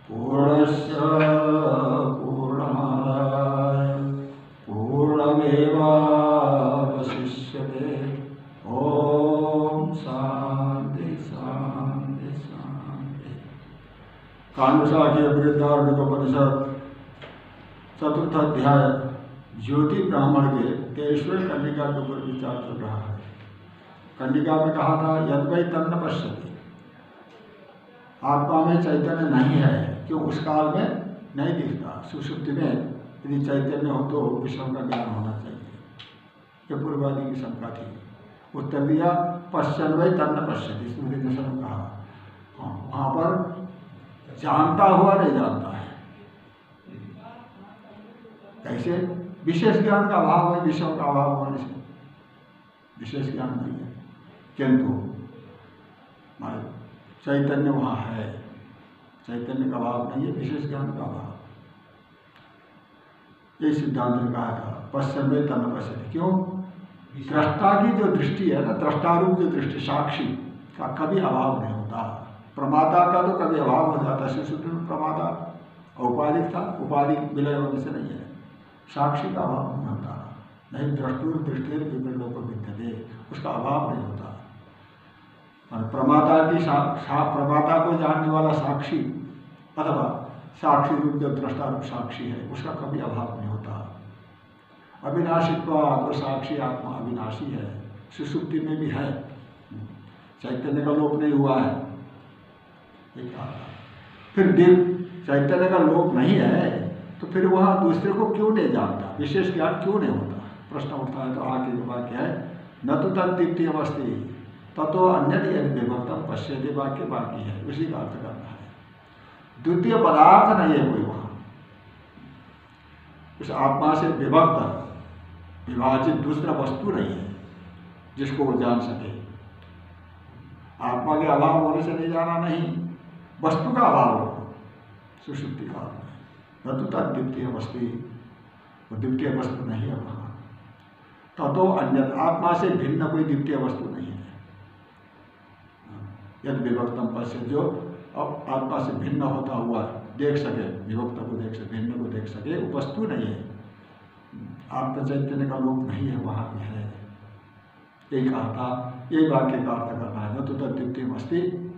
पूर्णस्य पूर्णमादाय पूर्णमेवावशिष्यते। ओम शांति शांति शांति। कांडशाखीय बृहदारण्यकोपनिषद चतुर्थ अध्याय ज्योति ब्राह्मण के 23वें कंडिका के ऊपर विचार चल रहा है। कंडिका में कहा था यद वै तन्न पश्यति, आत्मा में चैतन्य नहीं है, क्यों उस काल में नहीं दिखता। सुषुप्ति में यदि चैतन्य हो तो विषयों का ज्ञान होना चाहिए, ये पूर्वादि की शंका थी। उत्तर दिया पश्चन वै तन्न पश्यति, स्मृति ने कहा। वहां पर जानता हुआ नहीं जानता है। कैसे? विशेष ज्ञान का अभाव है, विषयों का अभाव होने से विशेष ज्ञान नहीं है, किंतु चैतन्य वहाँ है, चैतन्य का अभाव नहीं है, विशेष ज्ञान का अभाव। ये सिद्धांत ने कहा था पश्चिम में तन्न पश्यति। क्यों? दृष्टा की जो दृष्टि है ना, दृष्टारूप जो दृष्टि, साक्षी का कभी अभाव नहीं होता। प्रमाता का तो कभी अभाव हो जाता है। सुषुप्ति में प्रमाता औपाधिक था, उपाधि विलय होने से नहीं है। साक्षी का अभाव नहीं होता, नहीं दृष्टुर दृष्टि विपरीत विद्यते, उसका अभाव नहीं होता। प्रमाता की प्रमाता को जानने वाला साक्षी अथवा साक्षी रूप जो दृष्टा रूप साक्षी है, उसका कभी अभाव नहीं होता। अविनाशित्वात्, तो साक्षी आत्मा अविनाशी है, सुषुप्ति में भी है, चैतन्य का लोप नहीं हुआ है। फिर चैतन्य का लोप नहीं है तो फिर वह दूसरे को क्यों नहीं जानता, विशेष ज्ञान क्यों नहीं होता, प्रश्न उठता है। तो आगे जो वाक्य है न तो तद्वितीय अवस्थी ततो अन्य यदि विभक्तम पश्यति, वाक्य बाकी है, उसी का अर्थ करना है। द्वितीय पदार्थ नहीं है कोई वहां, उस आत्मा से विभक्त विभाजित दूसरा वस्तु नहीं है जिसको वो जान सके। आत्मा के अभाव होने से नहीं जाना, नहीं, वस्तु का अभाव हो, सुषुप्ति का न तो तद्वितीय वस्तु, वो द्वितीय वस्तु नहीं है वहां। ततो अन्य, आत्मा से भिन्न कोई द्वितीय वस्तु नहीं है। यद विभक्तम पश्य, जो अब आत्मा से भिन्न होता हुआ देख सके, विभक्त को देख सके, भिन्न को देख सके, वो वस्तु नहीं है। आत्म चैतन्य का लोप नहीं है, वहां भी है। यही कहा था, यही वाक्य का अर्थ करना है। न तो तद्वितीय अस्ति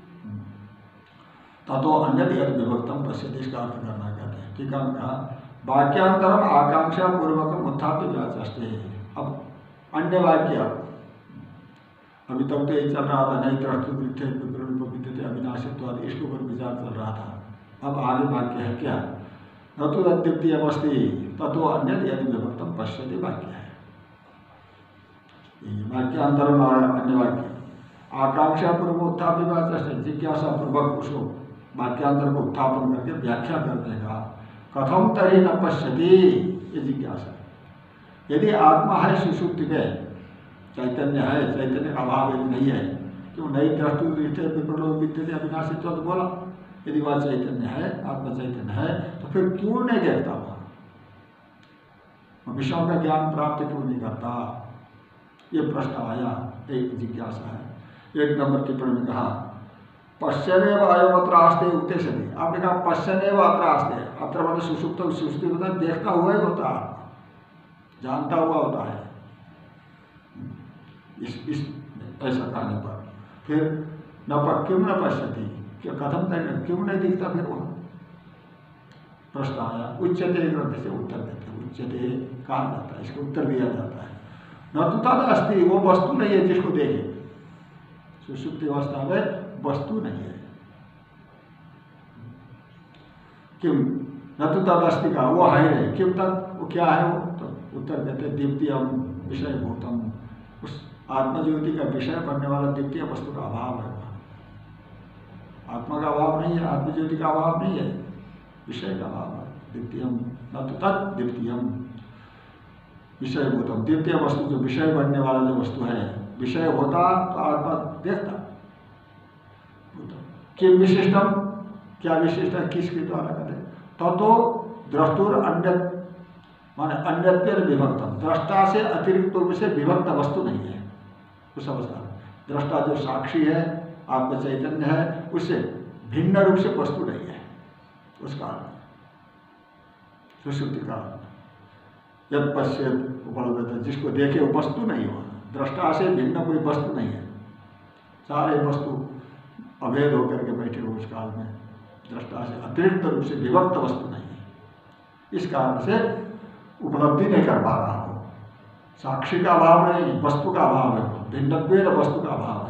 ततो अन्य यद विभक्तम पश्यति, इसका अर्थ करना कहते हैं। ठीक है, कहा वाक्यांतरम आकांक्षा पूर्वक उत्थाप्य व्याचष्टे। अब अन्य वाक्य अभी तक तो यही चल रहा था, नहीं दृष्टि अविनाशित्वाद, इसके ऊपर विचार चल रहा था। अब आगे वाक्य है क्या? न तो तद्वितीय अस्ति ततो अन्य यदि विभक्तम पश्यति, वाक्य है। वाक्यांतर अन्य वाक्य आकांक्षा पूर्व उत्थाप्य व्याचष्टे, जिज्ञासा पूर्वक उसको वाक्यांतर को उत्थापन करके व्याख्या करने का। कथम तरी न पश्यति, ये जिज्ञासा। यदि आत्मा है सुषुप्ति में, चैतन्य है, चैतन्य का अभाव यदि नहीं है, क्यों नहीं दृष्टि दृष्टि विप्रलोभ विद्यते अविनाशी तो बोला। यदि वह चैतन्य है, आत्मा चैतन्य है, तो फिर क्यों नहीं देखता वह विषयों का ज्ञान प्राप्त क्यों नहीं करता? ये प्रश्न आया, एक जिज्ञासा है। एक नंबर टिप्पणी में कहा पश्चनेव अयमत्र आस्ते उगते सदी। आपने कहा पश्चनेव अत्र आस्ते, अत्र मैंने सुषुप्त, सुषुप्ति होता है, देखता हुआ ही होता है, जानता हुआ होता है। इस ऐसा कहने पर फिर न क्यों न पश्यति, क्या कथम तक क्यों नहीं दिखता? फिर वह प्रश्न आया। उच्चते ग्रंथ से उत्तर देते, उच्चते कहा जाता है, इसको उत्तर दिया जाता है। न तो तद अस्ति, वो वस्तु नहीं है जिसको देखे। सुषुप्ति अवस्था में वस्तु नहीं है। किम न तो तद अस्ति का, वो है नहीं। किम तद, वो क्या है? वो तो उत्तर देते द्वितीयम विषय भूतम, उस आत्मज्योति का विषय बनने वाला द्वितीय वस्तु का अभाव है वहां। आत्मा का अभाव नहीं है, आत्मज्योति का अभाव नहीं है, विषय का अभाव है। द्वितीयम न तो तत् द्वितीयम विषय भूतम, द्वितीय वस्तु जो विषय बनने वाला जो वस्तु है, विषय होता तो आत्मा देखता। किम विशिष्टम, क्या विशिष्ट है, किसके द्वारा कहते? तो दृष्टुर अन्य माने अन्यत्य विभक्तम, दृष्टा से अतिरिक्त रूप से विभक्त वस्तु नहीं है उस अवस्था में। दृष्टा जो साक्षी है, आत्म चैतन्य है, उससे भिन्न रूप से वस्तु नहीं है उस काल में, सुषुप्ति काल में। यद पश्येत उपलब्ध, जिसको देखे वो वस्तु नहीं हो, दृष्टा से भिन्न कोई वस्तु नहीं है, सारे वस्तु अभेद होकर के बैठे हो उस काल में, दृष्टा से अतिरिक्त रूप से विभक्त वस्तु नहीं है। इस कारण से उपलब्धि नहीं कर पा रहा हो, साक्षी का अभाव नहीं, वस्तु का अभाव है, भिन्नत्वेन वस्तु का अभाव है।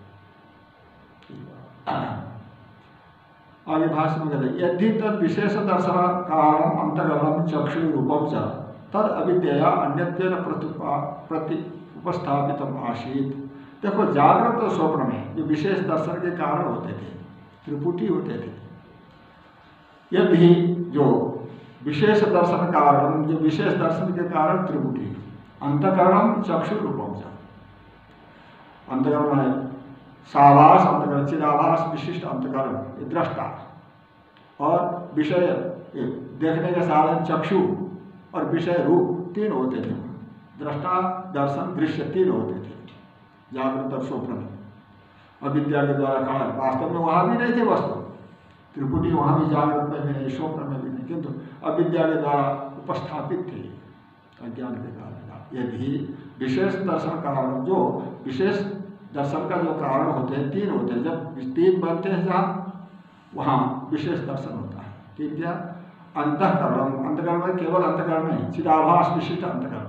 आगे भाष्य में कहते यदि तद विशेष दर्शन कारण अंतर्गतम चक्षु रूपम च तद अविद्या अन्यत्वेन प्रति उपस्थापितम आसीत। देखो जागृत और स्वप्न में जो विशेष दर्शन के कारण होते थे, त्रिपुटी होते थे, यदि जो विशेष दर्शन कारण, जो विशेष दर्शन के कारण त्रिपुटी, अंतकरणम चक्षु रूपम च, अंतकरण है साभास अंतकरण, चिदाभास विशिष्ट अंतकरण, ये दृष्टा, और विषय देखने के साधन चक्षु और विषय रूप तीन होते थे। दृष्टा दर्शन दृश्य तीन होते थे जागृत और स्वप्न में। अविद्या के द्वारा खड़ा, वास्तव में वहां भी नहीं थे वस्तु, त्रिपुटी वहां भी जागृत में भी नहीं, स्वप्न में भी नहीं, किंतु अविद्या के द्वारा उपस्थापित थे अज्ञान के कारण। यदि विशेष दर्शन कारण, जो विशेष दर्शन का जो कारण होते हैं तीन होते हैं, जब तीन बनते हैं जहाँ वहाँ विशेष दर्शन होता है। ठीक क्या? अंतःकरण, अंतःकरण में केवल अंतःकरण नहीं, चिदाभास विशिष्ट अंतःकरण,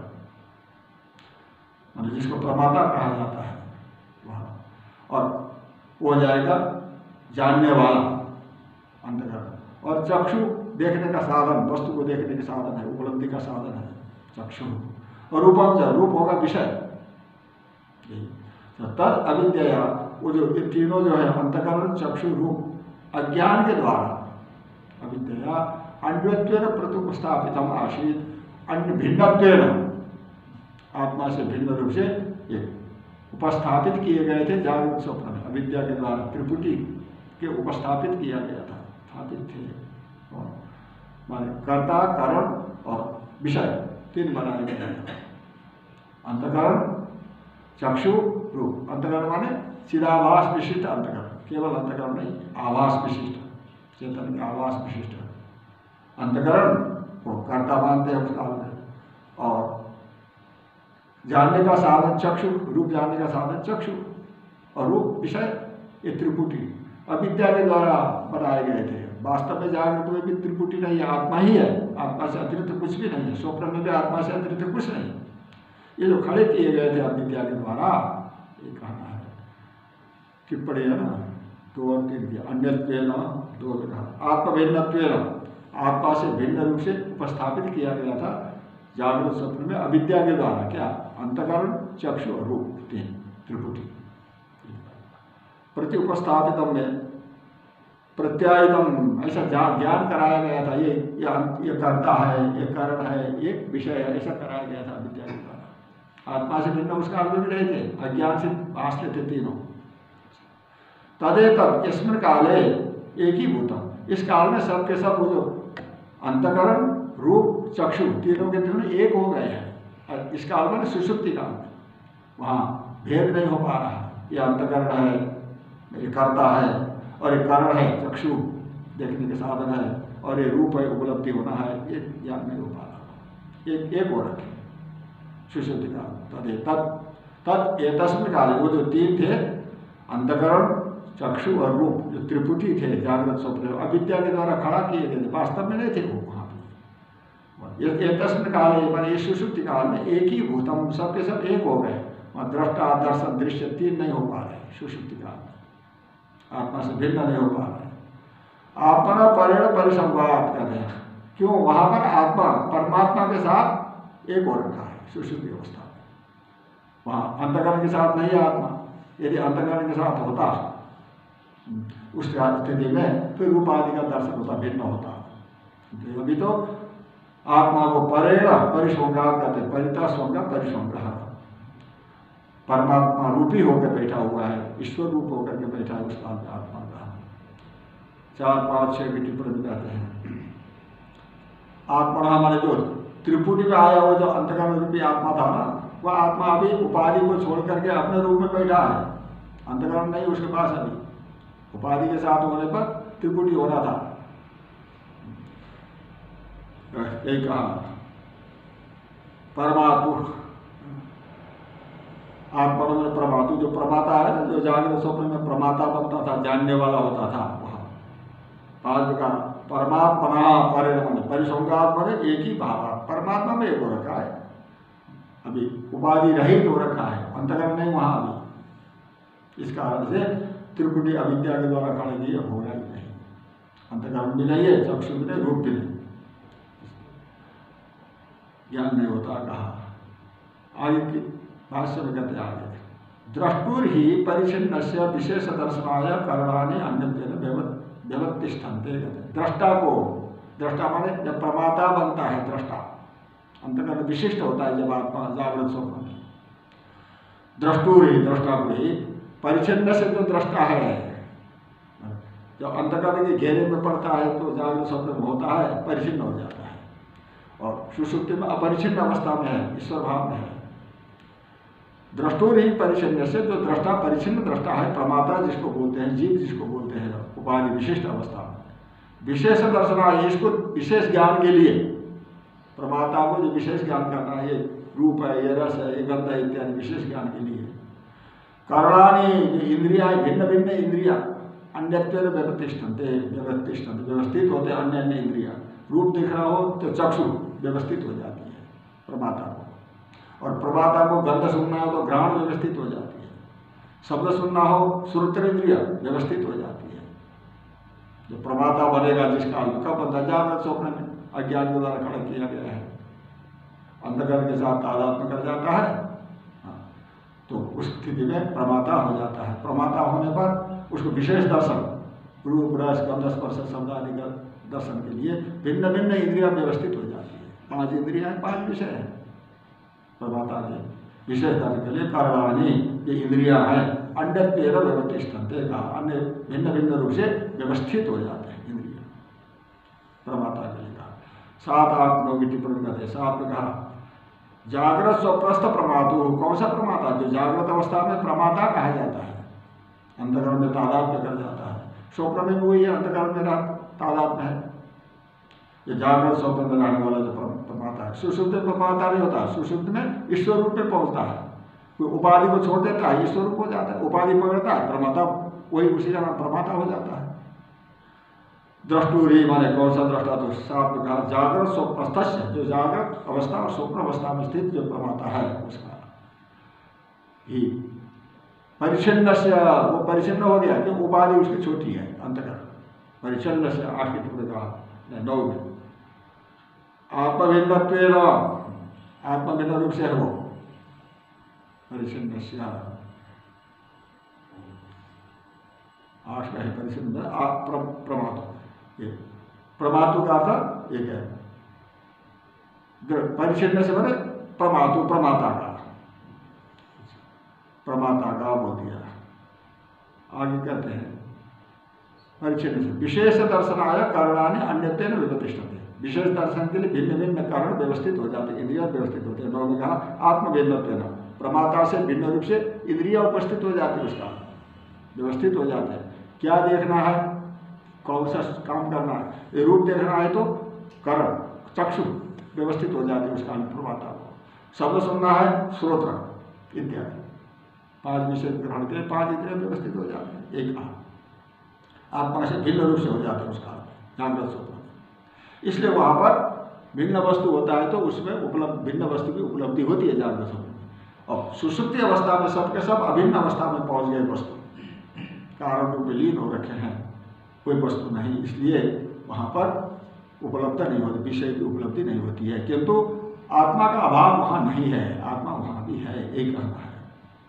मतलब जिसको प्रमाता कहा जाता है वहाँ, और वो हो जाएगा जानने वाला अंतःकरण। और चक्षु देखने का साधन, वस्तु को देखने का साधन है, उपलब्धि का साधन है चक्षु। और रूपम, रूप होगा विषय। तद अविद्या, वो जो ये तीनों जो है अंतःकरण चक्षु रूप, अज्ञान के द्वारा अविद्या अन्यत्वेन प्रतिस्थापितम आसीत, अन्य भिन्नत्वेन, आत्मा से भिन्न रूप से ये उपस्थापित किए गए थे जागृत स्वप्न में। अविद्या के द्वारा त्रिपुटी के उपस्थापित किया गया था, स्थापित थे। और माने कर्ता, कारण और विषय तीन बनाए गए थे। अंतःकरण चक्षु रूप, अंतःकरण माने चिदाभास विशिष्ट अंतःकरण, केवल अंतःकरण नहीं, आभास विशिष्ट, चेतन के आभास विशिष्ट अंतःकरण को कर्ता मानते हैं उस काल में। और जानने का साधन चक्षु, रूप जानने का साधन चक्षु, और रूप विषय ये त्रिपुटी अविद्या के द्वारा बनाए गए थे। वास्तव में जागृत में भी त्रिपुटी नहीं है, आत्मा ही है, आत्मा से अतिरिक्त कुछ भी नहीं है। स्वप्न में भी आत्मा से अतिरिक्त कुछ नहीं। ये जो खड़े किए गए थे अविद्या के द्वारा, ये कहना है। टिप्पणी है ना, 2 और 3 की अन्यत्वेन, 2 में कहा आत्मभिन्नत्वेन, आत्मा से भिन्न रूप से उपस्थापित किया गया था जागृत स्वप्न में अविद्या के द्वारा। क्या? अंतःकरण चक्षु और रूप, तीन त्रिपुटी। प्रति उपस्थापितम में प्रत्यायितम, ऐसा ज्ञान कराया गया था। ये कर्ता है, ये कारण है, ये विषय है, ऐसा कराया गया था अविद्या के द्वारा। आत्मा से भिन्न उस काल में भी नहीं थे, अज्ञान से भासते थे तीनों। तदेतत् इसमें काले एक ही भूतम, इस काल में सब के सब वो जो अंतःकरण रूप चक्षु तीनों के तीनों एक हो गए हैं। इस काल में सुषुप्ति काल में वहाँ भेद नहीं हो पा रहा। ये अंतःकरण है, ये कर्ता है, और ये कारण है चक्षु देखने के साधन है, और ये रूप है उपलब्धि होना है, ये ज्ञान नहीं हो पा रहा। एक हो रखे सुषुप्ति काल। तद एतस्मिन् काले, वो जो तीन थे अंतःकरण चक्षु और रूप, जो त्रिपुटी थे जागृत स्वप्न, अविद्या के द्वारा खड़ा किए गए थे, वास्तव में नहीं थे वो वहाँ पे। ये तस्मिन् काले माने ये सुषुप्ति काल में एक ही भूतम, सबके सब एक हो गए। वहाँ दृष्टा दर्शन दृश्य तीन नहीं हो पा रहे सुषुप्ति काल में, आत्मा से भिन्न नहीं हो पा रहे। आत्मा परेण परिसंवाद कहते हैं। क्यों? वहाँ पर आत्मा परमात्मा के साथ एक हो रखा है सुषुप्ति अवस्था में। वहाँ अंतःकरण के साथ नहीं है आत्मा। यदि अंतःकरण के साथ होता उस स्थिति में फिर रूप आदि का दर्शन होता, भिन्न होता। अभी तो आत्मा को परेण परिसंगात कहते हैं, परिता स्वंग परिसंग, परमात्मा रूपी होकर बैठा हुआ है, ईश्वर रूप होकर के बैठा है उस काल में आत्मा का। 4, 5, 6 की टिप्पणी कहते हैं आत्मा हमारे जो त्रिपुटी में आया हुआ जो अंतःकरण रूपी आत्मा था ना, वह आत्मा अभी उपाधि को छोड़ करके अपने रूप में बैठा है। अंतःकरण नहीं उसके पास, अभी उपाधि के साथ होने पर त्रिपुटी होना था, यही कहा परमात्मा, आत्मा में प्रमातु, जो प्रमाता है ना, जो जागृत स्वप्न में प्रमाता बनता था, जानने वाला होता था, वहां पांच का परमात्मा परिणमन परिसंगात्मा में एक ही भाव, परमात्मा में एक हो रखा है, अभी उपाधि रहित हो रखा है, अंतर्गत नहीं वहां अभी। इस कारण से त्रिपुटी अविद्या के द्वारा खड़े किए होगा ही नहीं, अंतर्गत भी नहीं है, चक्षु भी नहीं, रूप भी नहीं, ज्ञान नहीं होता। कहा आगे की भाष्य में कहते आगे द्रष्टुर ही परिचिन्न से विशेष दर्शनाय करणानि अन्य व्यवतिष्ठन्ते। दृष्टा को, दृष्टा माने जब प्रमाता बनता है दृष्टा, अंतर्गत विशिष्ट होता है जब आत्मा जागृत स्वप्न में, द्रष्टुर ही, दृष्टा को ही, परिचिन्न से जो दृष्टा है, जब अंतर्गत के घेरे में पड़ता है तो जागृत स्वप्न में होता है, परिचिन्न हो जाता है, और सुषुप्ति में अपरिचिन्न अवस्था में है, ईश्वर भाव में है। द्रष्टुर ही परिचिन्न से, जो दृष्टा परिचिन्न दृष्टा है, प्रमाता जिसको बोलते हैं, जीव जिसको बोलते हैं, उपाधि विशिष्ट अवस्था में, विशेष दर्शन है, इसको विशेष ज्ञान के लिए, प्रमाता को जो विशेष ज्ञान करना है, ये रूप है, ये रस है, ये गंध है इत्यादि विशेष ज्ञान के लिए। करणानि, जो इंद्रिया है, भिन्न भिन्न इंद्रिया अन्यत्व व्यवस्थित होते हैं, अन्य अन्य इंद्रिया, रूप दिख रहा हो तो चक्षु व्यवस्थित हो जाती है प्रमाता को, और प्रमाता को गंध सुनना हो तो घ्राण व्यवस्थित हो जाती है, शब्द सुनना हो श्रोत्र इंद्रिया व्यवस्थित हो जाती है। जो प्रमाता बनेगा जिस काल में, कब बनता, जागृत स्वप्न में, अज्ञान के द्वारा खड़ा किया गया है, अंधकरण के साथ तादात्म्य कर जाता है, तो उस स्थिति में प्रमाता हो जाता है। प्रमाता होने पर उसको विशेष दर्शन, रूप रस गंध स्पर्श शब्द आदि का दर्शन के लिए भिन्न भिन्न इंद्रिया व्यवस्थित हो जाती है। 5 इंद्रिया है, 5 विषय है, प्रमाता ने विशेष दर्शन के लिए करणानि, ये इंद्रिया है, अन्यत्वेन व्यवस्थिष्ठन्ते, अन्य भिन्न भिन्न रूप से व्यवस्थित हो जाते हैं इंद्रिया प्रमाता के लिए। कहा 7 8 9 की टिप्पणी करते हैं। 7 में कहा जागृत स्वप्रस्थ प्रमातु, कौन सा प्रमाता, जो जागृत अवस्था में प्रमाता कहा जाता है, अंतकरण में तादात्म्य कर जाता है, स्वप्न में भी वही है, अंतकरण में तादात्म्य है, ये जागृत स्वप्न में रहने वाला जो प्रमाता है। सुषुप्त में प्रमाता नहीं होता, सुषुप्त में ईश्वर रूप में पहुंचता है, कोई उपाधि को छोड़ देता है, ईश्वर रूप हो जाता है, उपाधि पकड़ता है, प्रमाता वही उसी जगह प्रमाता हो जाता है। द्रष्टुरी माने कौन सा दृष्टा, तो साथ में कहा जागृत स्वप्रस्थ, जो जागृत अवस्था और स्वप्न अवस्था में स्थित जो प्रमाता है उसका ही परिचिन्न से, वो परिचिन्न हो गया कि उपाधि उसकी छोटी है, अंतकरण परिचिन्न से। 8 की टिप्पणी कहा 9 में आत्मभिन्नत्वेन, आत्मभिन्न रूप से है वो परिचिन्न से। 8 का है परिचिन्न प्रमातु, ये प्रमातु का अर्थ एक है, परिचिन्न से बने प्रमातु, प्रमाता का, प्रमाता का बोल दिया। आगे कहते हैं परिचिन्न से विशेष दर्शनाय करणानि अन्यत्वेन व्यवस्थिष्ठन्ते, विशेष दर्शन के लिए भिन्न भिन्न कारण व्यवस्थित हो जाते हैं, इंद्रिया व्यवस्थित होते हैं। 9 में कहा आत्मभिन्नत्वेन, प्रमाता से भिन्न रूप से इंद्रिया उपस्थित हो जाती है, उसका व्यवस्थित हो जाते हैं। क्या देखना है, कौन सा काम करना है, ये रूप देखना है तो करण चक्षु व्यवस्थित हो जाती है उसका प्रमाता को, शब्द सुनना है श्रोत्र इत्यादि 5 विषय ग्रहण के 5 इंद्रिय व्यवस्थित हो जाते हैं, एक आत्मा से भिन्न रूप से हो जाते हैं उसका जागृत स्वप्न। इसलिए वहां पर भिन्न वस्तु होता है तो उसमें उपलब्ध भिन्न वस्तु की उपलब्धि होती है जागृत स्वप्न में। और सुषुप्ति अवस्था में सबके सब अभिन्न अवस्था में पहुंच गए, वस्तु कारण रूप में लीन हो रखे हैं, कोई वस्तु नहीं, इसलिए वहां पर उपलब्ध नहीं होती, विषय की उपलब्धि नहीं होती है। किंतु आत्मा का अभाव वहां नहीं है, आत्मा वहां भी है, एक कहना है।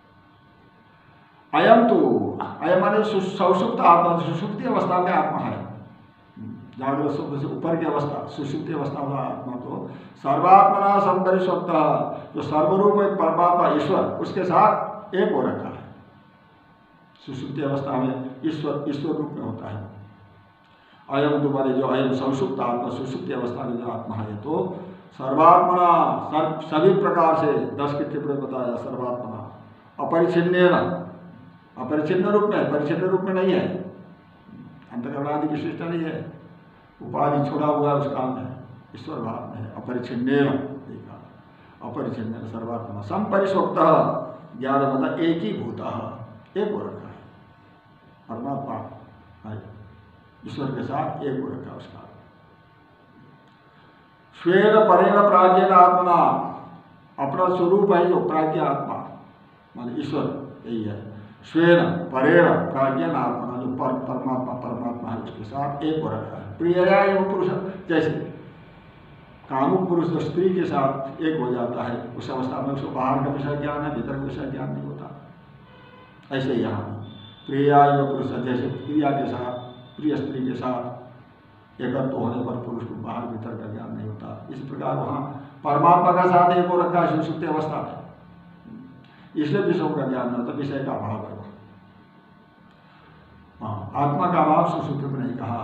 अयम तो अयम माने सुषुप्त आत्मा, सुषुप्ति अवस्था में आत्मा है, जागृत स्वप्न से ऊपर की अवस्था सुषुप्ति अवस्था वाला आत्मा तो सर्वात्मना संपरिस्वप्त, जो सर्वरूप एक परमात्मा ईश्वर उसके साथ एक हो रखा है। सुषुप्ति अवस्था में ईश्वर रूप में होता है। अयम तुम्हारे जो अयम संसुप्त आत्मा, सुषुप्ति अवस्था में जो आत्मा है तो सर्वात्मना, सभी प्रकार से 10 की टिप्पणी बताया, सर्वात्मना अपरिचिन्न, अपरिचिन्न रूप में, परिचिन्न रूप में नहीं है, अंतकरण आदि विशिष्ट नहीं है, उपाधि छोड़ा हुआ है उस काल में, ईश्वर भाव में है। अपरिच्छिन्नेन, अपरिच्छिन्न सर्वात्मा संपरिशोक्त ज्ञान मतलब एक ही भूत, एक हो रखा है परमात्मा ईश्वर के साथ एक हो रखा है उसका। स्वेन परेण प्राज्ञेन आत्मना, अपना स्वरूप है जो प्राज्ञ आत्मा मान ईश्वर यही है। स्वेन परेण प्राज्ञेन आत्मना, जो परमात्मा है उसके साथ एक हो रखा है। प्रियया एवं पुरुष, जैसे कामुक पुरुष जो स्त्री के साथ एक हो जाता है उस अवस्था में उसको बाहर का विषय ज्ञान है, भीतर का विषय ज्ञान नहीं होता। ऐसे ही यहाँ प्रिया एवं पुरुष, जैसे प्रिया के साथ प्रिय स्त्री के साथ एकत्व होने पर पुरुष को बाहर भीतर का ज्ञान नहीं होता। इस प्रकार वहाँ परमात्मा का साथ एक हो रखा है सुषुप्ति अवस्था में, इसलिए विषयों का ज्ञान नहीं होता, विषय का अभाव है। हाँ, आत्मा का अभाव सुषुप्ति में नहीं कहा।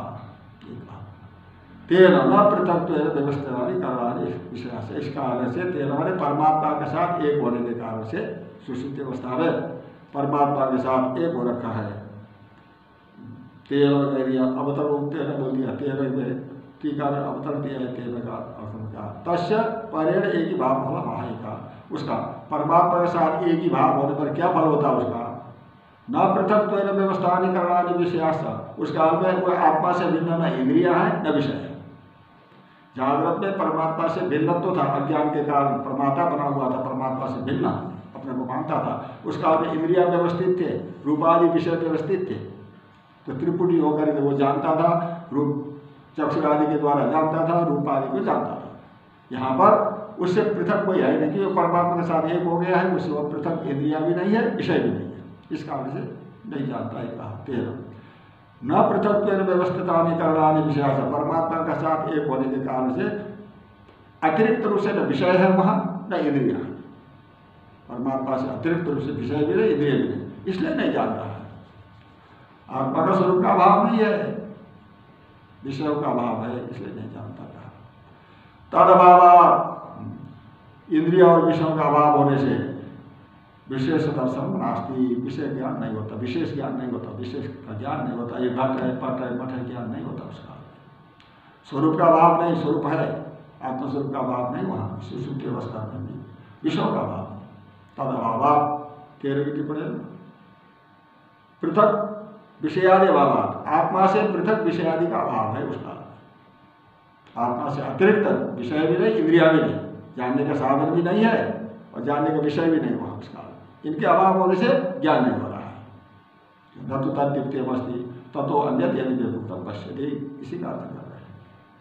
तेन न पृथक व्यवस्था वाली करवानी विषय से, इस कारण से तेन वाले परमात्मा के साथ एक होने के कारण से सुषुप्ति अवस्था में परमात्मा के साथ एक हो रखा है। तेन कह दिया, अवतरण तेन बोल दिया, तेन में टीका में अवतरण दिया है तेन का अवतरण का। तस्य परेण एक ही भाव होगा महायिका, उसका परमात्मा के साथ एक ही भाव होने पर क्या फल होता है उसका? न पृथक व्यवस्था नहीं करना विषयास, उस काल में कोई आत्मा से भिन्न न इंद्रिया है न विषय है। जागृत में परमात्मा से भिन्नत्व था, अज्ञान के कारण प्रमाता बना हुआ था, परमात्मा से भिन्न अपने को मानता था। उस काल में इंद्रिया व्यवस्थित थे, रूपादि विषय व्यवस्थित थे, तो त्रिपुटी होकर के वो जानता था, रूप चक्षुरादि के द्वारा जानता था, रूपादि को जानता था। यहाँ पर उससे पृथक कोई है नहीं कि वो परमात्मा के साथ एक हो गया है, उससे वो पृथक इंद्रिया भी नहीं है, विषय भी नहीं है, इस कारण से नहीं जानता है। कहा 13 न पृथक व्यवस्थिता करणानि विषय, परमात्मा के साथ एक होने के कारण से अतिरिक्त रूप से न विषय है वहाँ न इंद्रिया, परमात्मा से अतिरिक्त रूप से विषय भी नहीं इंद्रिय भी नहीं, इसलिए नहीं जानता है। आत्मा का स्वरूप का अभाव नहीं है, विषयों का अभाव है, इसलिए नहीं जानता था। तद अभाव, इंद्रिय और विषयों का अभाव होने से विशेष दर्शन नास्ति, विषय ज्ञान नहीं होता, विशेष ज्ञान नहीं होता, विशेष का ज्ञान नहीं होता। ये घट है पट है मठ है ज्ञान नहीं होता उसका। स्वरूप का अभाव नहीं, स्वरूप है, आत्मस्वरूप का अभाव नहीं वहाँ सुषुप्ति अवस्था में भी, विषयों का अभाव। तद अभाव 13 की टिप्पणी, पृथक विषयादि अभाव, आत्मा से पृथक विषयादि का अभाव है उसका। आत्मा से अतिरिक्त विषय भी नहीं, इंद्रिया भी नहीं, जानने का साधन भी नहीं है और जानने का विषय भी नहीं वहाँ उसका। इनके अभाव होने से ज्ञान नहीं हो रहा है। न तो तद्दीप्तिमस्ति ततो अन्यत यदि व्यक्तम पश्यति, इसी का अर्थ कर रहे हैं।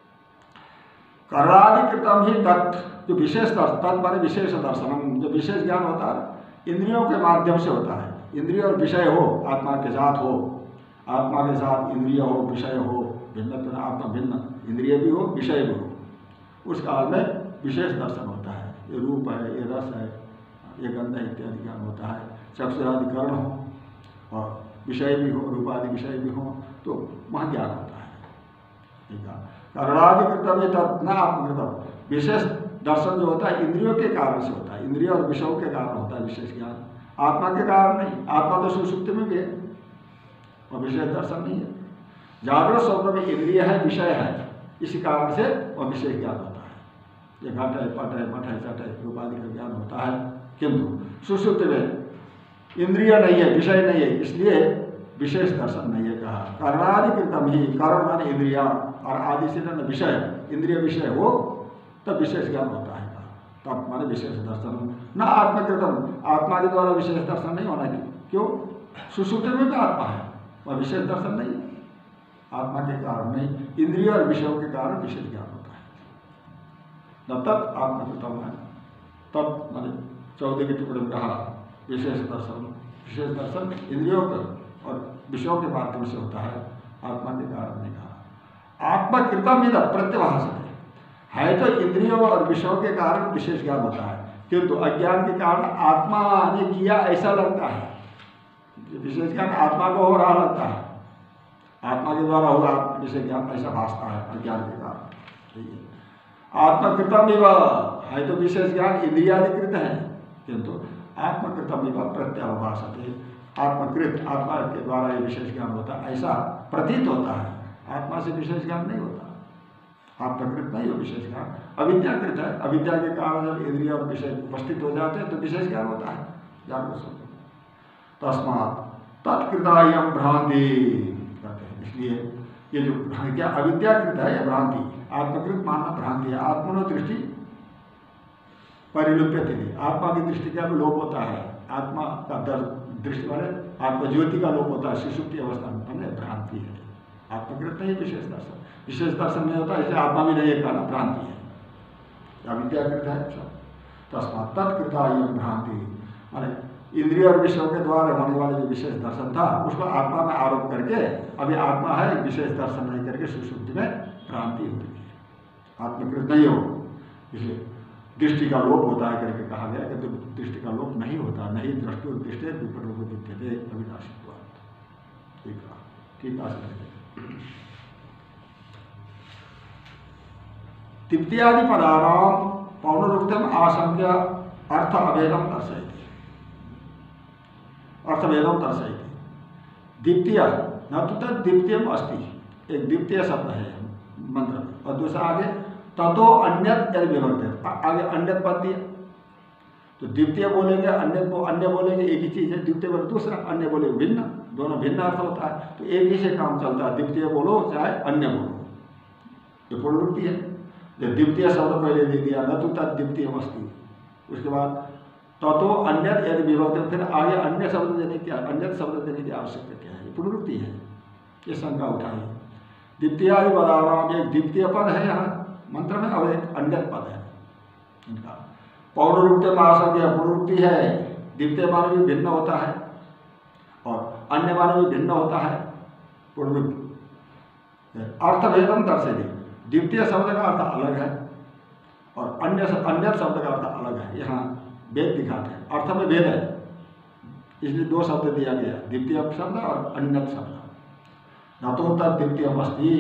कर्णाधिकृतम ही तत्, जो विशेष दर्शन, तत् माने विशेष दर्शनम, जो विशेष ज्ञान होता है इंद्रियों के माध्यम से होता है। इंद्रिय और विषय हो, आत्मा के साथ हो, आत्मा के साथ इंद्रिय हो विषय हो, भिन्न आत्मा भिन्न, इंद्रिय भी हो विषय भी हो, उस काल में विशेष दर्शन होता है। ये रूप है, ये रस है, ये गंध इत्यादि ज्ञान होता है। चक्षुरादि कर्ण हो और विषय भी हो, रूपादि विषय भी हो, तो वहाँ ज्ञान होता है। ठीक है, कर्णाधिकृतम ये तत् न आत्मकृतम, विशेष दर्शन जो होता है इंद्रियों के कारण से होता है, इंद्रिय और विषयों के कारण होता है विशेष ज्ञान, आत्मा के कारण नहीं। आत्मा तो सुषुप्ति में भी है और विशेष दर्शन नहीं है। जागृत स्वप्न में इंद्रिय है विषय है, इसी कारण से वह विशेष ज्ञान होता है। ये घट है पट है मठ है चट है रूपादि का ज्ञान होता है, किंतु सुषुप्ति में इंद्रिय नहीं है विषय नहीं है, इसलिए विशेष दर्शन नहीं है। कहा कर्णाधिकृतम ही, कर्ण माने इंद्रिया और आदि से न विषय, इंद्रिय विषय हो तब विशेष ज्ञान होता है। तब माने विशेष दर्शन न आत्मकृतम, आत्मा के द्वारा विशेष दर्शन नहीं होना। क्यों? सुषुप्ति में भी आत्मा है, वह विशेष दर्शन नहीं, आत्मा के कारण नहीं, इंद्रिय और विषयों के कारण विशेष ज्ञान होता है। न तत् आत्मकृतम है, तब माने 14 की टिप्पणी में कहा विशेष दर्शन, विशेष दर्शन इंद्रियों के और विषयों के माध्यम से होता है, आत्मा के कारण नहीं कहा। आत्मकृतम ही प्रत्यभाष है तो इंद्रियों और विषयों के कारण विशेष ज्ञान होता है, किंतु अज्ञान के कारण आत्मा ने किया ऐसा लगता है, विशेष ज्ञान आत्मा को हो रहा लगता है, आत्मा के द्वारा होगा विशेष ज्ञान ऐसा भासता है अज्ञान के कारण। आत्मकृतम है तो विशेष ज्ञान इंद्रियाधिकृत है, किंतु आत्मकृतम प्रत्यवभाषते, आत्मकृत आत्मा के द्वारा ये विशेष ज्ञान होता है ऐसा प्रतीत होता है, आत्मा से विशेष ज्ञान नहीं होता। आत्मकृत नहीं हो विशेष ज्ञान, अविद्याकृत है। अविद्या के कारण जब इंद्रिय और विषय उपस्थित हो जाते हैं तो विशेष ज्ञान होता है, जागृत स्वरूप। तस्मात् तत्कृतायं भ्रांति कहते हैं। इसलिए ये जो क्या अविद्याकृत है यह भ्रांति, आत्मकृत मानना भ्रांति है। आत्मनो दृष्टि परिलुप्यते थी, आत्मा की दृष्टि का भी लोप होता है, आत्मा का दृष्टि वाले आत्मज्योति का लोप होता है सुषुप्ति अवस्था में, भ्रांति है। आत्मकृत नहीं विशेष दर्शन, विशेष दर्शन नहीं होता, इसलिए आत्मा भी नहीं है, कहना भ्रांति है, अविद्याकृत है सब। तस्मात् तत्कृतायं भ्रांति माने इंद्रिय और विषयों के द्वारा होने वाले जो विशेष दर्शन था उसको आत्मा में आरोप करके अभी आत्मा है, विशेष दर्शन नहीं करके सुषुप्ति में भ्रांति होती है, आत्मकृत नहीं हो। इसलिए दृष्टि का लोप होता है करके कहा गया कि तो दृष्टि का लोप नहीं होता, नहीं दृष्टि दृष्टि विपरीत विद्यते अविनाशित्वात्। ठीक है। तृतीयादि पदानां पौनरुक्तम आशंक्य अर्थ अभेदम दर्शयति, अर्थभेदम दर्शयति। द्वितीय न तो तद द्वितीयम अस्ति, एक द्वितीय शब्द है मंत्र में, और दूसरा आगे ततो अन्यत यदि विभक्त, आगे अन्यत पद दिया तो द्वितीय बोलेंगे अन्य बोलेंगे एक ही चीज है, द्वितीय बोले दूसरा, अन्य बोले भिन्न, दोनों भिन्न अर्थ होता है। तो एक ही से काम चलता है, द्वितीय बोलो चाहे अन्य बोलो, ये पूर्ववृत्ति है। जब द्वितीय शब्द पहले दे दिया न तो तद द्वितीय अस्ति, उसके बाद ततो अन्यत यदि विभक्त, फिर आगे अन्य शब्द देने की, अन्य शब्द देने की आवश्यकता क्या है, पुनरुक्ति है, ये शंका उठाई। द्वितीयादि पदानाम, एक द्वितीय पद है यहाँ मंत्र में और एक अन्य पद है इनका। पौनरुक्ति में आशंक्य पुनरुक्ति है, द्वितीय मान भी भिन्न होता है और अन्य मान भी भिन्न होता है, पुनरुक्ति। अर्थभेदम दर्शयति, द्वितीय शब्द का अर्थ अलग है और अन्य शब्द का अर्थ अलग है, यहाँ भेद दिखाते हैं, अर्थ में भेद है, इसलिए दो शब्द दिया गया, द्वितीय शब्द और अन्य शब्द। न तो तद द्वितीय अस्ति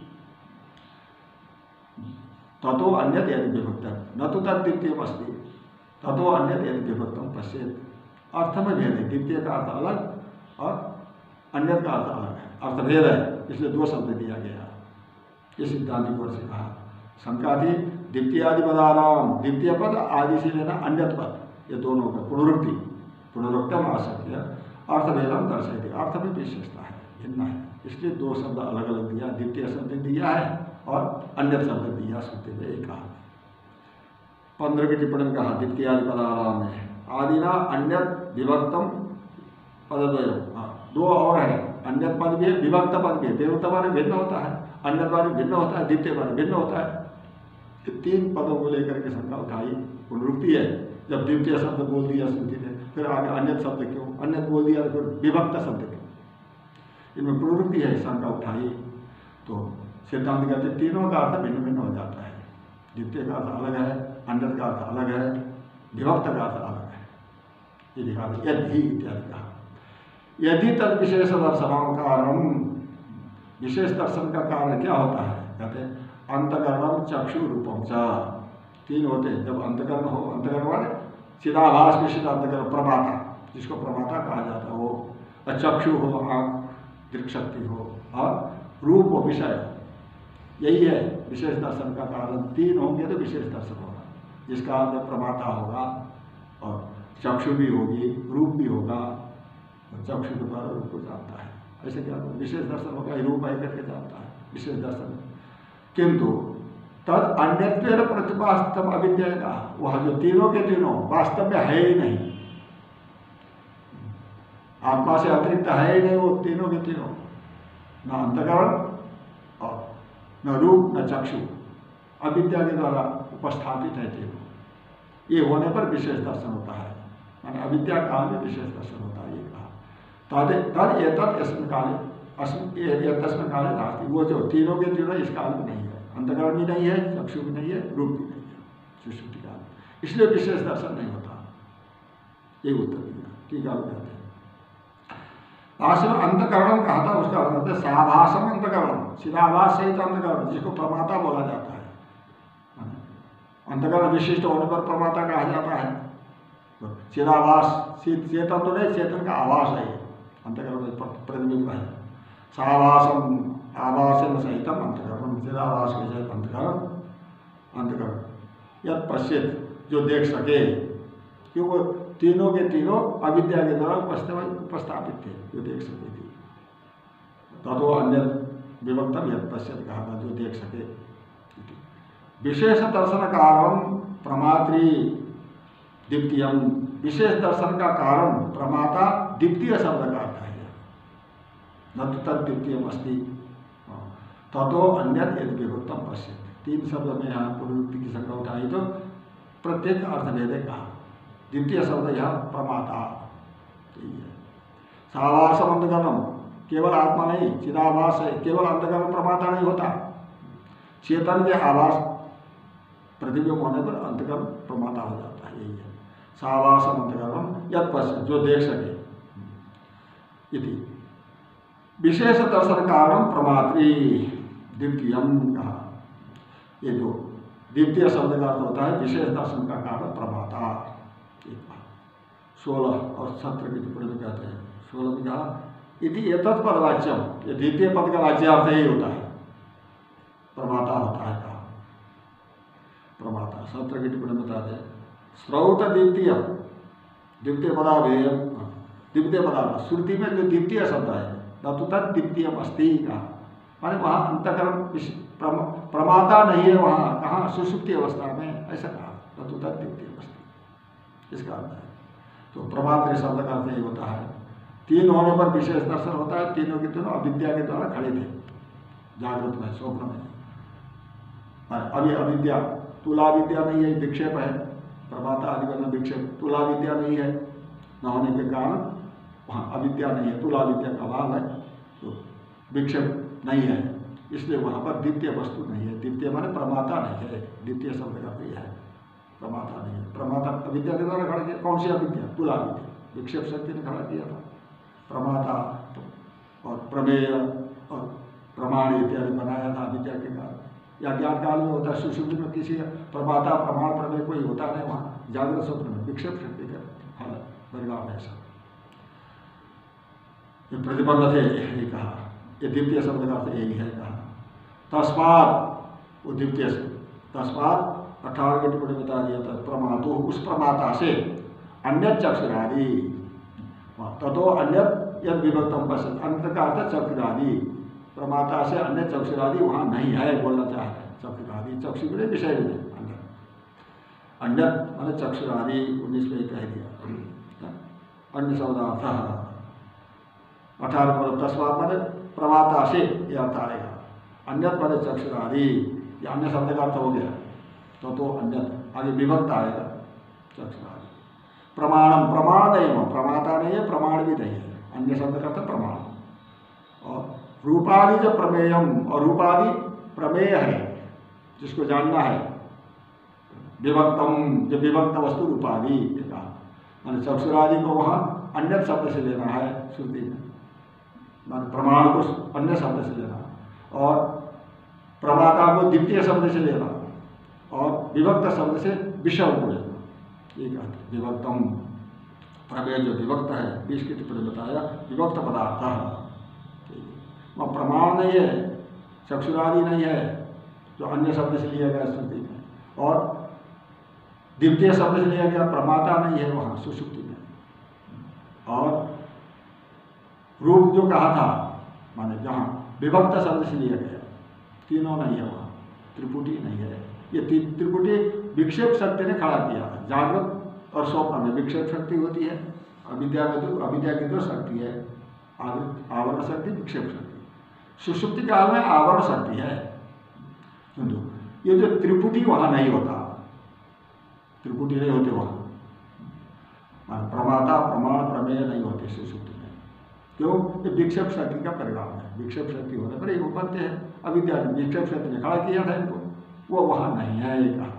ततो अन्यत यदि विभक्तम, न तो तद द्वितीय अस्ति ततो अन्यत यदि विभक्तम पश्येत। अर्थ में भेद है, द्वितीय का अर्थ अलग और अन्य का अर्थ अलग है, अर्थभेद है, इसलिए दो शब्द दिया गया। ये सिद्धांत की ओर से कहा। शंका थी द्वितीयादि पदानाम, द्वितीय पद आदि से लेना अन्य पद, ये दोनों का पुनरुक्ति, पुनरुक्तम आशंक्य अर्थभेदम दर्शयति, अर्थ में विशेषता है, भिन्न है, इसलिए दो शब्द अलग अलग दिया, द्वितीय शब्द दिया है और अन्य शब्द दिया, सुनते हुए कहा। 15 की टिप्पणी में कहा द्वितीयादि पदानाम में आदिना अन्य विभक्तम पदद्वय, दो और है, अन्य पद भी है विभक्त पद भी है, विभक्त मान भिन्न होता है, अन्य मान भिन्न होता है, द्वितीय मान भिन्न होता है। तीन पदों को लेकर के शंका उठाई, पुनरुक्ति है, जब द्वितीय शब्द बोल दिया श्रुति ने, फिर आगे अन्य शब्द क्यों, अन्य बोल दिया तो फिर विभक्त शब्द क्यों, इनमें पुनरुक्ति है, शंका उठाई। तो सिद्धांत कहते तीनों का अर्थ भिन्न भिन्न हो जाता है, द्वितीय का अर्थ अलग है, अन्य का अर्थ अलग है, विभक्त का अर्थ अलग है, ये दिखा दे। यदि इत्यादि कहा, यदि तद विशेष दर्शनों कारण, विशेष दर्शन का कारण क्या होता है, कहते हैं अंतकरणम चक्षु रूपम च, तीन होते हैं, जब अंतकरण हो, अंतकरण वाले चिदाभास विशिष्ट अंतकरण प्रमाता, जिसको प्रमाता कहा जाता है वो, चक्षु हो, आंख दृक्शक्ति हो, और रूप हो, विषय, यही है विशेष दर्शन का कारण। तीन होंगे तो विशेष दर्शन होगा, जिसका अर्थ प्रमाता होगा और चक्षु भी होगी, रूप भी होगा, और चक्षु के द्वारा रूप को जानता है, ऐसे क्या विशेष दर्शन होगा, रूप है करके जानता है, विशेष दर्शन। किंतु तद अन्यत्वेन प्रतिपादितम अविद्या का, वह जो तीनों के तीनों वास्तव में है ही नहीं, आत्मा से अतिरिक्त है ही नहीं, वो तीनों के तीनों, न अंतकरण और न रूप न चक्षु, अविद्या के द्वारा उपस्थापित है तीनों। ये होने पर विशेष दर्शन होता है, माने अविद्या काल में विशेष दर्शन होता है, ये कहा। तद एतत् यस्मिन् काले तस्मिन् काले नास्ति, वो जो तीनों के तीनों इस काल में नहीं है, अंतकरण भी नहीं है, चक्षु भी नहीं है, रूप भी नहीं है, सुषुप्ति काल, इसलिए विशेष दर्शन नहीं होता, ये उत्तर दिया। ठीक है, कहते हैं भाष्य में अंतकरण कहा था, उसका अर्थ होता है साभासम अंतकरण, चिदाभास सहित अंतकरण, जिसको प्रमाता बोला जाता है। अंतकरण विशिष्ट होने पर प्रमाता कहा जाता है। चिदाभास चेतन तो नहीं, चेतन का आभास है, अंतकरण में प्रतिबिंब है। साभासम आभासेन सहितम अंतकरण, चिदाभास के सहित अंतकरण यद पश्चित, जो देख सके, क्योंकि तीनों के तीनों अविद्या के द्वारा उपस्थापित थे, जो देख सके थी। ततो अन्य विभक्तम यद पश्चित कहा था, जो देख सके। विशेष दर्शन कारण प्रमात्री द्वितीयम, विशेष दर्शन का कारण प्रमाता द्वितीय शब्द का अर्थ है, न तो तद द्वितीयम अस्ति। ततो अन्य यद विभक्तम पश्चित, तीन शब्द में यहाँ पुनरुक्ति की शंका उठाई तो प्रत्येक अर्थ भेदे कहा। द्वितीय शब्द यह प्रमाता, सावास अंतकरण, केवल आत्मा नहीं, चिदाभास है, केवल अंतकरण प्रमाता नहीं होता। चेतन के आभास प्रतिबिंब होने पर अंतकरण प्रमाता हो जाता है, यही है। सावास अंतकरण यद पश्चित, जो देख सके। इति विशेष दर्शन कारण प्रमात्री द्वितीयम कहा। ये जो द्वितीय शब्द का अर्थ होता है विशेष दर्शन का कारण प्रमाता। 16 और 17 की टिप्पणी में कहते हैं, 16 में कहा इति एतत् पद वाच्यम, ये द्वितीय पद का वाच्यार्थ ही होता है, प्रमाता होता है कहा, प्रमाता। 17 की टिप्पणी में बताते हैं स्रौत द्वितीय, द्वितीय पदाभेय, द्वितीय पदार्थ, श्रुति में जो द्वितीय शब्द है न तो तद द्वितीय अस्ति कहा, माने वहाँ अंतकरण प्रमाता नहीं है, वहाँ कहाँ सुषुप्ति अवस्था में, ऐसा कहा, न तो तद द्वितीय अस्ति, इसका अर्थ है। तो प्रमात्र शब्द का अर्थ यही होता है, तीन होने पर विशेष दर्शन होता है, तीनों के तीनों अविद्या के द्वारा खड़े थे जागृत में, स्वप्न में। अभी अविद्या, तुला विद्या नहीं है, विक्षेप है, प्रमाता आदि वर्ण विक्षेप, तुला विद्या नहीं है, न होने के कारण वहाँ अविद्या नहीं है, तुला विद्या का अभाव है, तो विक्षेप नहीं है, इसलिए वहाँ पर द्वितीय वस्तु नहीं है। द्वितीय माने प्रमाता नहीं है, द्वितीय शब्द का यह है, प्रमाता नहीं है। प्रमाता अविद्या के द्वारा खड़ा किया, कौन सी अविद्या? तुला विद्या, विक्षेप शक्ति ने खड़ा किया था। प्रमाता और प्रमेय और प्रमाण इत्यादि बनाया था अविद्या के कारण, या ज्ञान काल में होता है, सुषुप्ति में किसी प्रमाता प्रमाण प्रमेय कोई होता नहीं, वहाँ जागृत स्वप्न में विक्षेप शक्ति का परिणाम है सब। ये प्रतिबंध थे, यही कहा, ये द्वितीय शब्द का अर्थ यही है कहा। तस्मात्, वो द्वितीय से तस्मात् 18 की टिप्पणी बता दिया था, प्रमातु, उस प्रमाता से अन्य चक्षुरादि, ततो अन्य यद विभक्तम पश्चित, अन्य का अर्थ चक्षुरादि, प्रमाता से अन्य चक्षुरादि वहाँ नहीं है, बोलना चाहते हैं। चक्षुरादि, चक्षु के लिए विषय भी नहीं, अन्य माने चक्षुरादि, 19 में कह दिया। अन्य शब्दार्थ 18 पर तस्मात् माने प्रमाता से यह अर्थ आएगा, अन्य माने चक्षुरादि, ये अन्य शब्द का अर्थ हो गया। तो अन्य आगे विभक्त आएगा चक्षुरादि। प्रमाणम, प्रमाण नहीं हो, प्रमाता नहीं है, प्रमाण भी नहीं है, अन्य शब्द का अर्थ प्रमाण। और रूपादि जो प्रमेयम, और रूपादि प्रमेय है जिसको जानना है, विभक्तम, जो विभक्त वस्तु रूपादि कहा, माने चक्षुरादि को वहाँ अन्य शब्द से लेना है श्रुति में, माने प्रमाण को अन्य शब्द से लेना, और प्रमाता को द्वितीय शब्द से लेना, और विभक्त शब्द से विषय को लेना, ये कहते विभक्तम। प्रमेय जो विभक्त है, 20 की टिप्पणी बताया, विभक्त पदार्थ, वह प्रमाण नहीं है, चक्षुरादि नहीं है जो अन्य शब्द से लिया गया श्रुति में, और द्वितीय शब्द से लिया गया प्रमाता नहीं है वहाँ सुषुप्ति में, और रूप जो कहा था माने जहाँ विभक्त शब्द से लिया गया, तीनों नहीं है वहाँ, त्रिपुटी नहीं है। ये त्रिपुटी विक्षेप शक्ति ने खड़ा किया है, जागृत और स्वप्न में विक्षेप शक्ति होती है, अविद्या में तो अविद्या की तो शक्ति है, आवरण शक्ति, विक्षेप शक्ति। सुषुप्ति काल में आवरण शक्ति है, किंतु ये जो त्रिपुटी वहाँ नहीं होता, त्रिपुटी नहीं होते वहाँ, प्रमाता प्रमाण प्रमेय नहीं होते सुषुप्ति में। क्यों? ये विक्षेप शक्ति का परिणाम है, विक्षेप शक्ति होने पर ये बनते हैं। अविद्या ने विक्षेप शक्ति ने खड़ा किया था इनको, वो वहाँ नहीं है, ये कहा।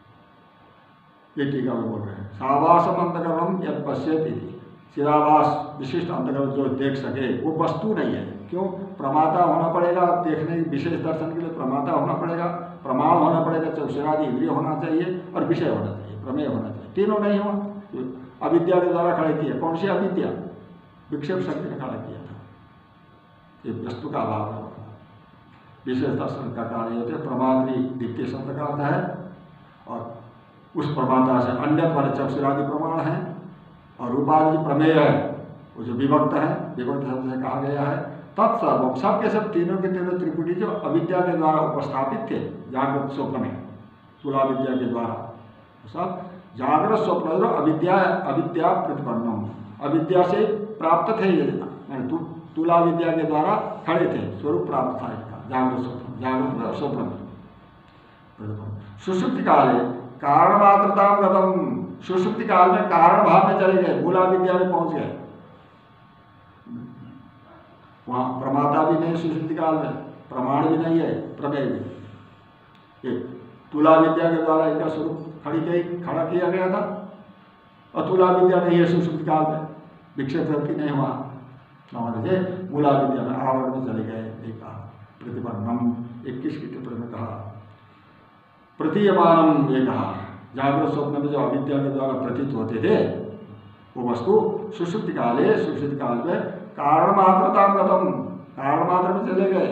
ये टीका में बोल रहे हैं, सावासम अंतकरणम यद पश्यति, चिदाभास विशिष्ट अंतकरण जो देख सके, वो वस्तु नहीं है। क्यों? प्रमाता होना पड़ेगा, देखने विशेष दर्शन के लिए प्रमाता होना पड़ेगा, प्रमाण होना पड़ेगा, चक्षुरादि इंद्रिय होना चाहिए, और विषय होना चाहिए, प्रमेय होना चाहिए, तीनों नहीं हुआ। अविद्या के द्वारा खड़े किए, कौन सी अविद्या? विक्षेप शक्ति ने खड़ा किया था, ये वस्तु का अभाव है, विशेष दर्शन का कार्य होते प्रमात्री द्वितीय शब्द का अर्थ है, और उस प्रमाता से अन्य वाले चक्षुरादि प्रमाण है, और रूपादि प्रमेय है वो जो विभक्त है, विभक्त शब्द से कहा गया है। तत्सर्व सब के सब तीनों के तीनों त्रिपुटी जो अविद्या के द्वारा उपस्थापित थे जागृत स्वप्न में, तुला विद्या के द्वारा, सब जागृत स्वप्न जो अविद्या प्रतिपन्नम, अविद्या से प्राप्त थे ये, तुला विद्या के द्वारा खड़े थे, स्वरूप प्राप्त था इनका जागृत स्वप्न में। सुषुप्ति काल कारण मात्रता गतम, सुषुप्ति काल में कारण भाव में चले गए, मूला विद्या में पहुंच गए, वहां प्रमाता भी नहीं सुषुप्ति काल में, प्रमाण भी नहीं है, प्रमेय भी। तुला विद्या के द्वारा इनका स्वरूप खड़ा किया गया था, और तुला विद्या नहीं है सुषुप्ति काल में, विक्षेप शक्ति नहीं हुआ, नवाने से मूला विद्या में आवरण में चले गए। एक प्रतिपन्नम 21 की टिप्पणी में कहा, प्रतीयमानम ये कहा, जागृत स्वप्न में जो अविद्या के द्वारा प्रतीत होते थे वो वस्तु सुषुप्ति काल में कारण मात्रता गतम, कारण मात्र में चले गए,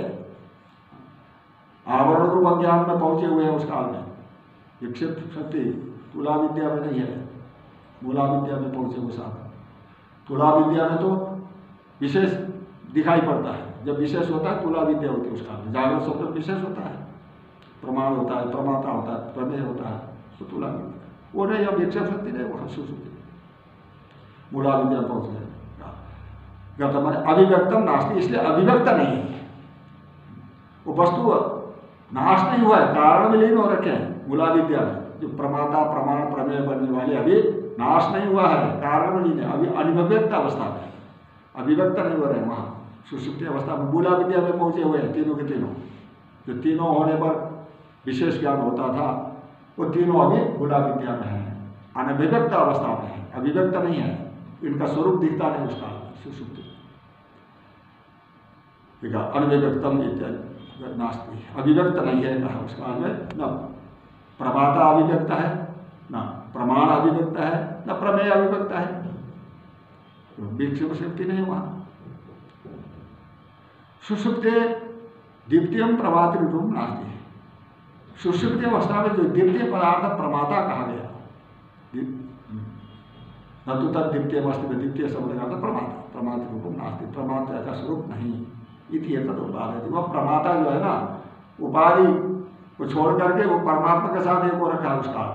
आवरण रूप अज्ञान में पहुंचे हुए हैं उस काल में। विक्षिप्त शक्ति तुला विद्या में नहीं है, मूला विद्या में पहुंचे हुए साधन। तुला विद्या में तो विशेष दिखाई पड़ता है, जब विशेष होता है तुला विद्या होती है उस काल में। जागृत स्वप्न विशेष होता है, प्रमाण होता है, प्रमाता होता है, प्रमेय होता है, तो तुला विद्या वो नहीं, अब विक्षेप शक्ति नहीं, वो सुषुप्ति मूला विद्या में पहुंच गए। गतम अभिव्यक्तम नास्ति, इसलिए अभिव्यक्त नहीं है वो वस्तु, नाश नहीं हुआ है, कारण में लीन हो रखे हैं मूला विद्या में, जो प्रमाता प्रमाण प्रमेय बनने वाले अभी नाश नहीं हुआ है, कारण में लीन है, अभी अनिव्यक्त अवस्था में, अभिव्यक्त नहीं हो रहे हैं वहां सुषुप्ति अवस्था में। मूला विद्या में पहुंचे हुए हैं तीनों के तीनों, जो तीनों होने पर विशेष ज्ञान होता था वो तीनों अभी मूला विद्या में है, अनभिव्यक्त अवस्था में है, अभिव्यक्त नहीं है, इनका स्वरूप दिखता नहीं उस काल में सुषुप्ति। अनभिव्यक्तम इत्यादि नास्ति, अभिव्यक्त नहीं है कहा उस काल में, न प्रमाता अभिव्यक्त है, न प्रमाण अभिव्यक्त है, न प्रमेय अभिव्यक्त है, विक्षेप शक्ति नहीं वहां। सुषुप्ते द्वितीयम प्रमात्र रूप नास्ति, सुषुप्ति अवस्था में जो द्वितीय पदार्थ प्रमाता कहा गया, न तो तद द्वितीय अवस्था में द्वितीय शब्द का प्रमाता, प्रमात्र रूप नास्ति, प्रमाता का स्वरूप नहीं, इति उपाधि। वह प्रमाता जो है ना, उपाधि को छोड़ करके वो परमात्मा के साथ एक हो रखा है उसका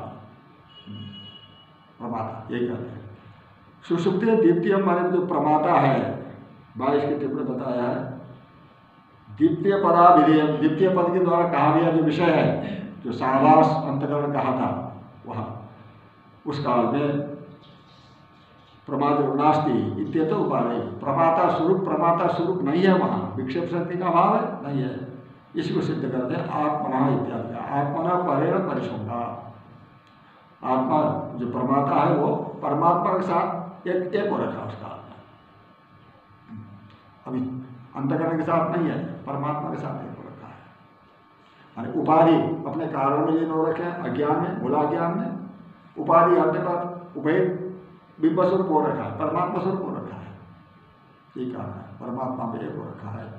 प्रमाता, यही कहते हैं। सुषुप्ति द्वितीय माने जो प्रमाता है, 22 की टिप्पणी बताया है, द्वितीय पदाभिधेय, द्वितीय पद के द्वारा कहा गया जो विषय है, जो सावास अंतकरण कहा था वहां उस काल में प्रमाद नास्ति इत्येत उपाधि, प्रमाता स्वरूप नहीं है वहां, विक्षेप शक्ति का अभाव है, नहीं है, इसको सिद्ध करते हैं आत्मना इत्यादि, आत्मना परेण परिशुद्धा, आत्मा जो प्रमाता है वो परमात्मा के साथ एक हो रखा उस काल में, अभी अंतकरण के साथ नहीं है, परमात्मा के साथ एक हो रखा है। उपाधि अपने कारण में लीन हो रखे हैं, अज्ञान में, मूला ज्ञान में, उपाधि हटने पर उभय बिंब स्वरूप हो रखा है, परमात्मा स्वरूप हो रखा है, ये कारण है, परमात्मा में एक हो रखा है,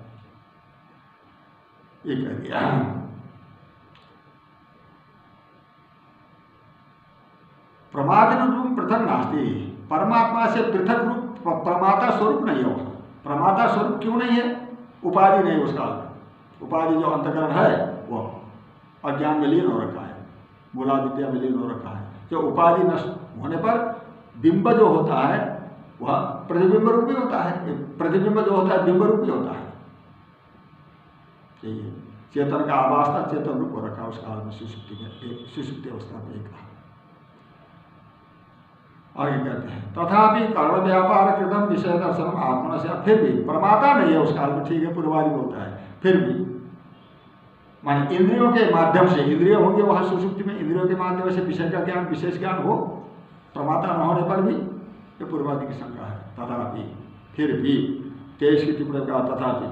ये कह दिया। प्रमाद रूप पृथक नास्ति, परमात्मा से पृथक रूप प्रमाता स्वरूप नहीं होगा। प्रमाता स्वरूप क्यों नहीं है? उपाधि नहीं उसका, उपाधि जो अंतकरण है वो अज्ञान में लीन हो रखा है, मूला विद्या में लीन हो रखा है। जो उपाधि नष्ट होने पर बिंब जो होता है वह प्रतिबिंब रूपी होता है, प्रतिबिंब जो होता है बिंब रूपी होता है, यही चेतन का आभास था, चेतन रूप हो रखा उस काल में सुषुप्ति में, सुषुप्ति अवस्था में एक। आगे कहते हैं तथापि कर्ण व्यापार कृतम विषय दर्शन आत्मा से, फिर भी प्रमाता नहीं है उस काल में, ठीक है पूर्वादि बोलता है, फिर भी माने इंद्रियों के माध्यम से, इंद्रिय होंगे वहां सुषुप्ति में, इंद्रियों के माध्यम से विषय का ज्ञान विशेष ज्ञान हो, प्रमाता न होने पर भी ये पूर्वादि की शंका है। तथापि फिर भी 23 की टिप्पणी का तथापि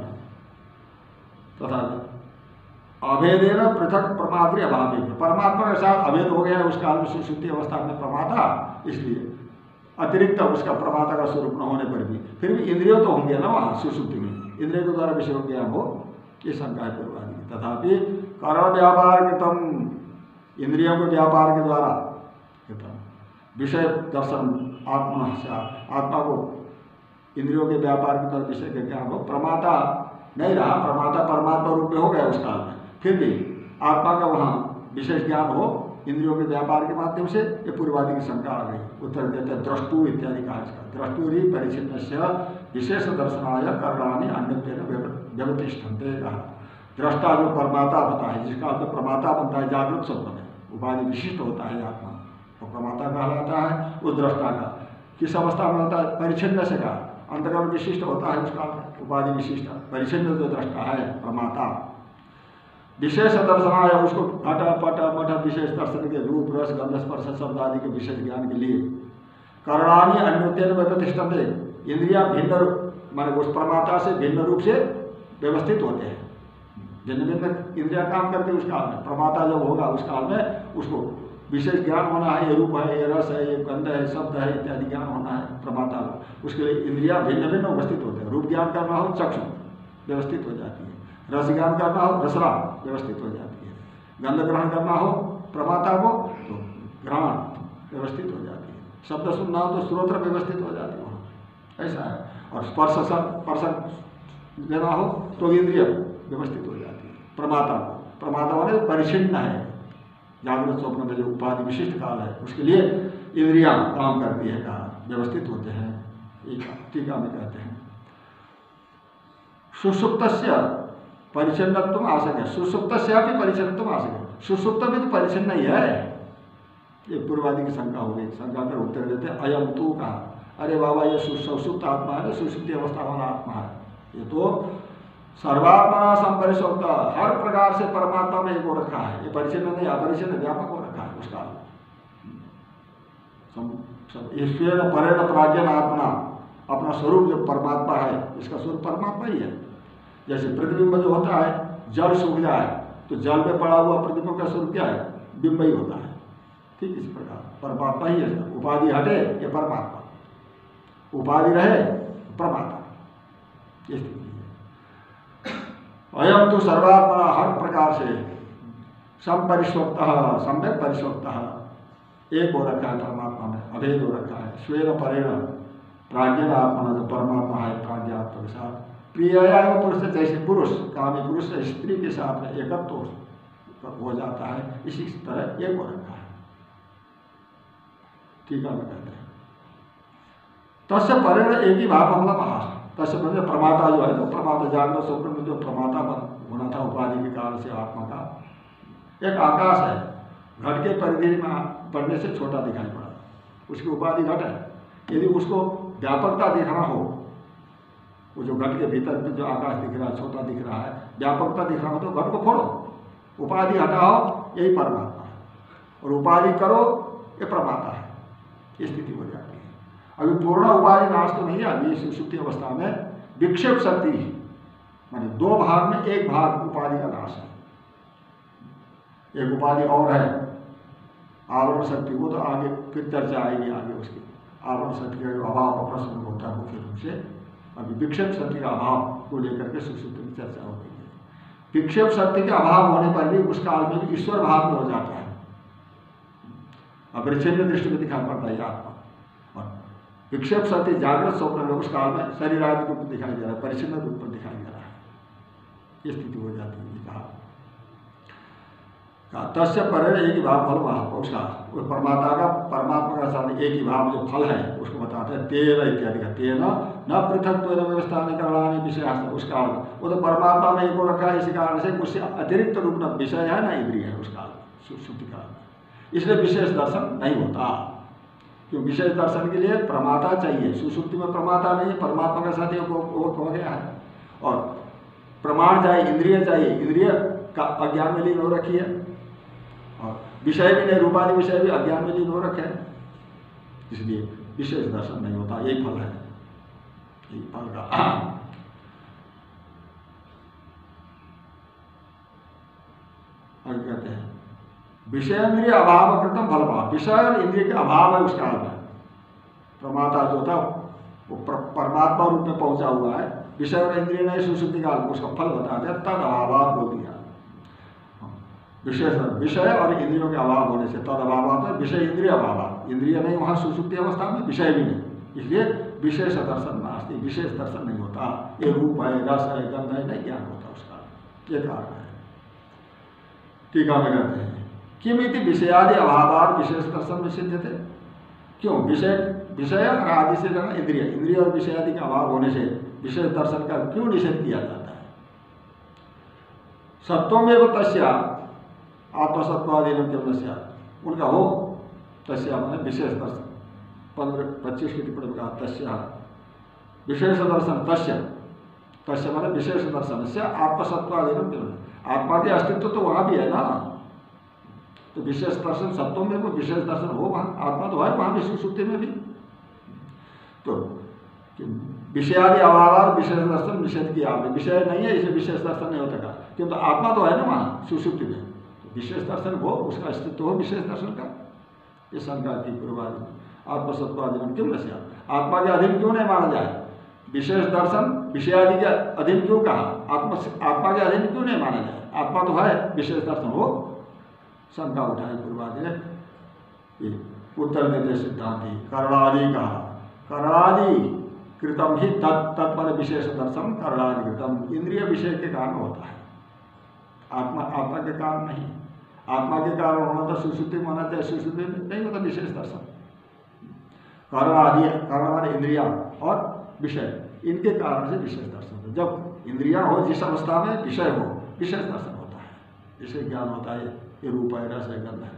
अभेदेन पृथक प्रमात्र अभाव, परमात्मा के साथ अभेद हो गया उस काल में सुषुप्ति अवस्था में प्रमाता, इसलिए अतिरिक्त उसका प्रमाता का स्वरूप न होने पर भी फिर भी इंद्रियों तो होंगे ना वहां सुषुप्ति में, इंद्रियों के द्वारा विषय ज्ञान हो, ये शंका है पूर्वादि। तथापि कारण व्यापार कृतम, इंद्रियों के व्यापार के द्वारा विषय दर्शन आत्मा से, आत्मा को इंद्रियों के व्यापार के द्वारा विषय के ज्ञान हो, प्रमाता नहीं रहा, प्रमाता परमात्मा रूप में हो गया उस काल में, फिर भी आत्मा का वहाँ विशेष ज्ञान हो इंद्रियों के व्यापार के माध्यम से, ये पूर्वादि की शंका आ गई। उत्तर देते हैं द्रष्टु इत्यादि कहा इसका, द्रष्टुरी परिचिन्न विशेष दर्शनाय करणानि अन्यत्वेन व्यवतिष्ठन्ते कहा। दृष्टा जो परमाता होता है, जिस काल में प्रमाता बनता है जागृत स्वप्न में, उपाधि विशिष्ट होता है आत्मा, तो प्रमाता कहलाता है। उस दृष्टा का किस अवस्था में होता है? परिचिन्न से का अंतर्गत विशिष्ट होता है उस काल में, उपाधि विशिष्ट परिचिन्न जो दृष्टा है प्रमाता। विशेष दर्शनाय, उसको घट पट मठ विशेष दर्शन के रूप रस गंध स्पर्श शब्द आदि के विशेष ज्ञान के लिए करणानि अन्योत्यन व्यवतिष्ठन्ते, इंद्रियां भिन्न माने उस प्रमाता से भिन्न रूप से व्यवस्थित होते हैं, भिन्न भिन्न इंद्रियां काम करते हैं उस काल में। प्रमाता जब होगा उस काल में उसको विशेष ज्ञान होना है, ये रूप है, ये रस है, ये गंध है, शब्द है इत्यादि ज्ञान होना है प्रमाता को। उसके लिए इंद्रियां भिन्न भिन्न उपस्थित होते हैं। रूप ज्ञान करना हो चक्षु व्यवस्थित हो जाती है, रस ज्ञान करना हो रसना व्यवस्थित हो जाती है, गंध ग्रहण करना हो प्रमाता को तो ग्रहण व्यवस्थित हो जाती है, शब्द सुनना हो तो श्रोत्र व्यवस्थित हो जाती है वहाँ, ऐसा है। और स्पर्श लेना हो तो इंद्रिय व्यवस्थित हो जाती है प्रमाता को। प्रमाता वाले परिचिन्न है, जागृत स्वप्न में जो उपाधि विशिष्ट काल है उसके लिए इंद्रियां काम करती है, कहा व्यवस्थित होते हैं। एक टीका में कहते हैं सुषुप्तस्य परिच्छिन्नत्वम आशंका, सुषुप्तस्य भी परिच्छिन्नत्वम आशंका, सुषुप्त में तो परिच्छिन्न ही है, ये पूर्वादि की शंका हो गई। शंका कर उत्तर देते हैं अयम तू कहा, अरे बाबा ये सुषुप्त आत्मा है, सुषुप्ति अवस्था वाला आत्मा है, ये तो सर्वात्मना संपरिशुप्त, हर प्रकार से परमात्मा में एक हो रखा है, ये परिचिन्न नहीं अपरिचिन्न व्यापक हो रखा है उसका। ईश्वर परेण प्राज्ञन आत्मा, अपना स्वरूप जो परमात्मा है इसका स्वरूप परमात्मा ही है। जैसे प्रतिबिंब जो होता है, जल सूख जाए तो जल में पड़ा हुआ प्रतिबिंब का स्वरूप क्या है? बिंब ही होता है। ठीक इसी प्रकार परमात्मा ही है, उपाधि हटे ये परमात्मा, उपाधि रहे परमात्मा, ये स्थिति है। अयम तो सर्वात्मना, हर प्रकार से संपरिष्वक्त, सम्यक परिष्वक्त, एक हो रखा है परमात्मा में, अभेद हो रखा है। स्वेन परेण प्राज्ञन आत्मा, जो परमात्मा है प्राज्ञात्मा के साथ प्रियया एवं पुरुष, जैसे पुरुष कामी पुरुष से स्त्री के साथ में एकत्व हो जाता है, इसी तरह एक हो रखा है। ठीक है, कहते हैं तस्य परेण एक ही भाव हमला महा, तस्य मतलब प्रमाता जो है, तो प्रमाता जागृत स्वप्न में जो प्रमाता होना था उपाधि के कारण से आत्मा का, एक आकाश है, घट के परिधि में बढ़ने से छोटा दिखाई पड़ा, उसकी उपाधि घट है। यदि उसको व्यापकता दिखना हो, वो जो घट के भीतर में जो आकाश दिख रहा है छोटा दिख रहा है, व्यापकता दिखना हो तो घट को फोड़ो, उपाधि हटाओ, यही परमात्मा है, और उपाधि करो ये प्रमाता है, ये स्थिति हो जाती है। अभी पूर्ण उपाधि नाश तो नहीं है, अभी सुषुप्ति अवस्था में विक्षेप शक्ति, माने दो भाग में एक भाग उपाधि का नाश है, एक उपाधि और है आवरण शक्ति, वो तो आगे फिर चर्चा आएगी आगे उसकी, आवरण शक्ति का अभाव प्रश्न होता है मुख्य रूप से। अभी विक्षेप शक्ति का अभाव को लेकर के सुषुप्ति में चर्चा हो रही है। विक्षेप शक्ति के अभाव होने पर भी उस काल में भी ईश्वर भाव में हो जाता है, अपरिच्छिन्न दृष्टि में दिखाई पड़ता है आत्मा। और विक्षेप शक्ति जागृत स्वप्न में उस काल में शरीर आदि रूप में दिखाई दे रहा है, परिच्छिन्न रूप में दिखाई दे रहा है, ये स्थिति हो जाती है। कहा तस्य परेण एक ही भाव फल वहाँ उसका, उस परमात्मा का साथ एक ही भाव जो फल है उसको बताते हैं तेन इत्यादि का, तेन न पृथक तो व्यवस्था निकलने विषय उस काल में, वो तो परमात्मा में एक हो रखा है, इसी कारण से उससे अतिरिक्त रूप न विषय है न इंद्रिय है उस काल में, सुषुप्ति काल में, इसलिए विशेष दर्शन नहीं होता। क्यों? विशेष दर्शन के लिए प्रमाता चाहिए, सुषुप्ति में प्रमाता नहीं है, परमात्मा का साथ एक हो गया है, और प्रमाण चाहिए, इंद्रिय चाहिए, इंद्रिय का अज्ञान में लीन हो रखी है, और विषय भी नहीं, रूपादि विषय भी अज्ञान में लीन हो रखे हैं, इसलिए विशेष दर्शन नहीं होता, यही फल है, यही फल का। आगे कहते हैं विषय इंद्रिय अभाव कृतम फल भाव, विषय और इंद्रिय के अभाव है उस काल में, प्रमाता जो था वो परमात्मा रूप में पहुंचा हुआ है, विषय और इंद्रिय नहीं सुषुप्ति काल में, उसका फल बता दिया, तद अभाव बोल दिया, विशेष विषय और इंद्रियों के अभाव होने से तद अभाव है विषय इंद्रिय अभाव, इंद्रिय नहीं वहाँ सुषुप्ति अवस्था में, विषय भी नहीं, इसलिए विशेष दर्शन नास्ति, विशेष दर्शन नहीं होता। ये रूप है, रस है, गंध है, नहीं ज्ञान होता उसका, ये कारण है। टीका में कहते हैं किमिति विषयादि अभावात विशेष दर्शन निषिद्ध थे। क्यों? विषय और आदि से जाना इंद्रिय, इंद्रिय और विषय आदि का अभाव होने से विशेष दर्शन का क्यों निषेध किया जाता है? सत्वमेव तस्या आत्मसत्वादीन केवलस्या, उनका हो तस्या मैंने विशेष दर्शन 15-25 की टिप्पणी में कहा तस्या विशेष दर्शन, तस्य मैंने विशेष दर्शन से आत्मसत्वादीन केवल, आत्मा के अस्तित्व तो वहां भी है ना, तो विशेष दर्शन सत्व में कोई विशेष दर्शन हो, वहां आत्मा तो है, वहां भी सुषुप्ति में भी, तो विषयादि अभाव विशेष दर्शन निषेध किया आपने, विषय नहीं है इसे विशेष दर्शन नहीं होता, किंतु आत्मा तो है ना वहां सुषुप्ति में, तो विशेष दर्शन हो, उसका अस्तित्व हो विशेष दर्शन का, ये शंका की पूर्वादि आत्मसत्वाधीन क्यों न, आत्मा के अधीन क्यों नहीं माना जाए? विशेष दर्शन विषयादि के अधीन क्यों कहा? आत्मा के अधीन क्यों नहीं माना जाए? आत्मा तो है, विशेष दर्शन हो, शंका उठाए पूर्वादि ने। उत्तर देते सिद्धांति करणादि कहा, करणादि कृतम ही तत्पर विशेष दर्शन करणादि कृतम, इंद्रिय विषय के कारण होता है, आत्मा के कारण नहीं। आत्मा के कारण होना तो सुषुप्ति में होना चाहिए, सुषुप्ति में नहीं होता विशेष दर्शन। करणादि, कर्ण वाले इंद्रिया और विषय, इनके कारण से विशेष दर्शन होता है। जब इंद्रिया हो, जिस अवस्था में विषय हो, विशेष दर्शन होता है, विषय ज्ञान होता है, ये रूप है, रस है, गंध है।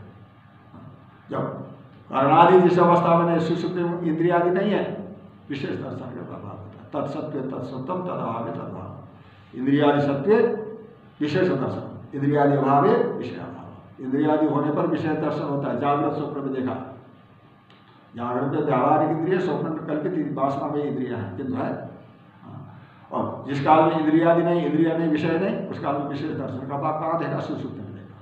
जब करणादि जिस अवस्था में नहीं, सुषुप्ति में इंद्रियादि नहीं है, विशेष दर्शन का प्रभाव होता है। तत्सत्व तत्सत्वम तदभाव तदभाव, इंद्रियादि सत्व विशेष दर्शन, इंद्रियादि अभाव विषय अभाव, इंद्रियादि होने पर विषय दर्शन होता है। जागृत स्वप्न में देखा, जागृत में व्यावहारिक इंद्रिय, स्वप्न में कल्पित वासना में इंद्रिया है, किंतु है। और जिस काल में इंद्रियादि नहीं, इंद्रिया नहीं, विषय नहीं, उस काल में विशेष दर्शन का भाव कहाँ देखा? सुषुप्ति में देखा।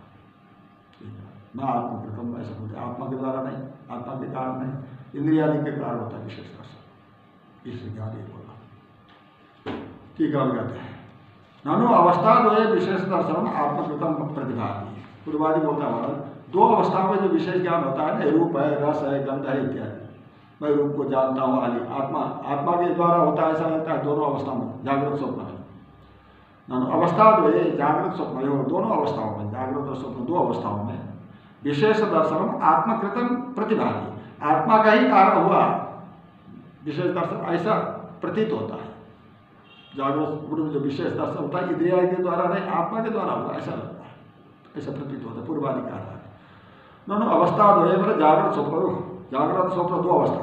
न आत्मकृतम, ऐसा बोलते, आत्मा के द्वारा नहीं, आत्मा के कारण नहीं, इंद्रियादि के कारण होता है विशेष दर्शन, इससे ज्ञान ये बोला। ठीक है, कहते हैं नानो अवस्था दो विशेष दर्शन आत्मकृतम प्रतिभाति, पूर्वादि बोलता है दो अवस्थाओं में जो विशेष ज्ञान होता है ना, रूप है, रस है, गंध है इत्यादि, मैं रूप को जानता हूँ आदि, आत्मा के द्वारा होता है, ऐसा लगता है दोनों अवस्थाओं में, जागृत स्वप्न में। नानो अवस्था दो जागृत स्वप्न, दोनों अवस्थाओं में, जागृत और स्वप्न दो अवस्थाओं में विशेष दर्शन आत्मकृतम प्रतिभाति, आत्मा का ही कारण हुआ विशेष दर्शन, ऐसा प्रतीत होता है। जागृत स्वप्न में जो विशेष दर्शन होता है इंद्रिया के द्वारा नहीं, आत्मा के द्वारा हुआ, ऐसा लगता है, ऐसा प्रतीत होता है। पूर्वादि कहा है दोनों अवस्था दो है, मेरे जागृत स्वप्न, जागृत स्वप्न दो अवस्था,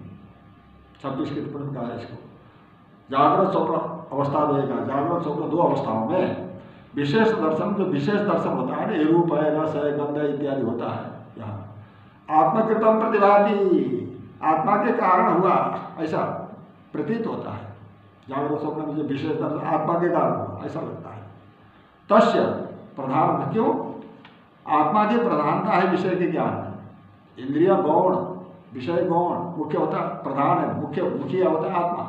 26 की टिप्पणी में कहा है इसको। जागृत स्वप्न अवस्था दो है, जागृत स्वप्न दो अवस्थाओं में विशेष दर्शन, जो विशेष दर्शन होता है ना, रूप है, रस है, गंध है इत्यादि होता है, यहाँ आत्मकृतम प्रतिभाति, आत्मा के कारण हुआ ऐसा प्रतीत होता है। जागृत स्वप्न में जो विशेष दर्शन आत्मा के कारण हुआ ऐसा लगता है। तस्य प्रधान, क्यों? आत्मा की प्रधानता है विषय के ज्ञान में, इंद्रिय गौण, विषय गौण, मुख्य होता प्रधान है, मुखिया होता है आत्मा।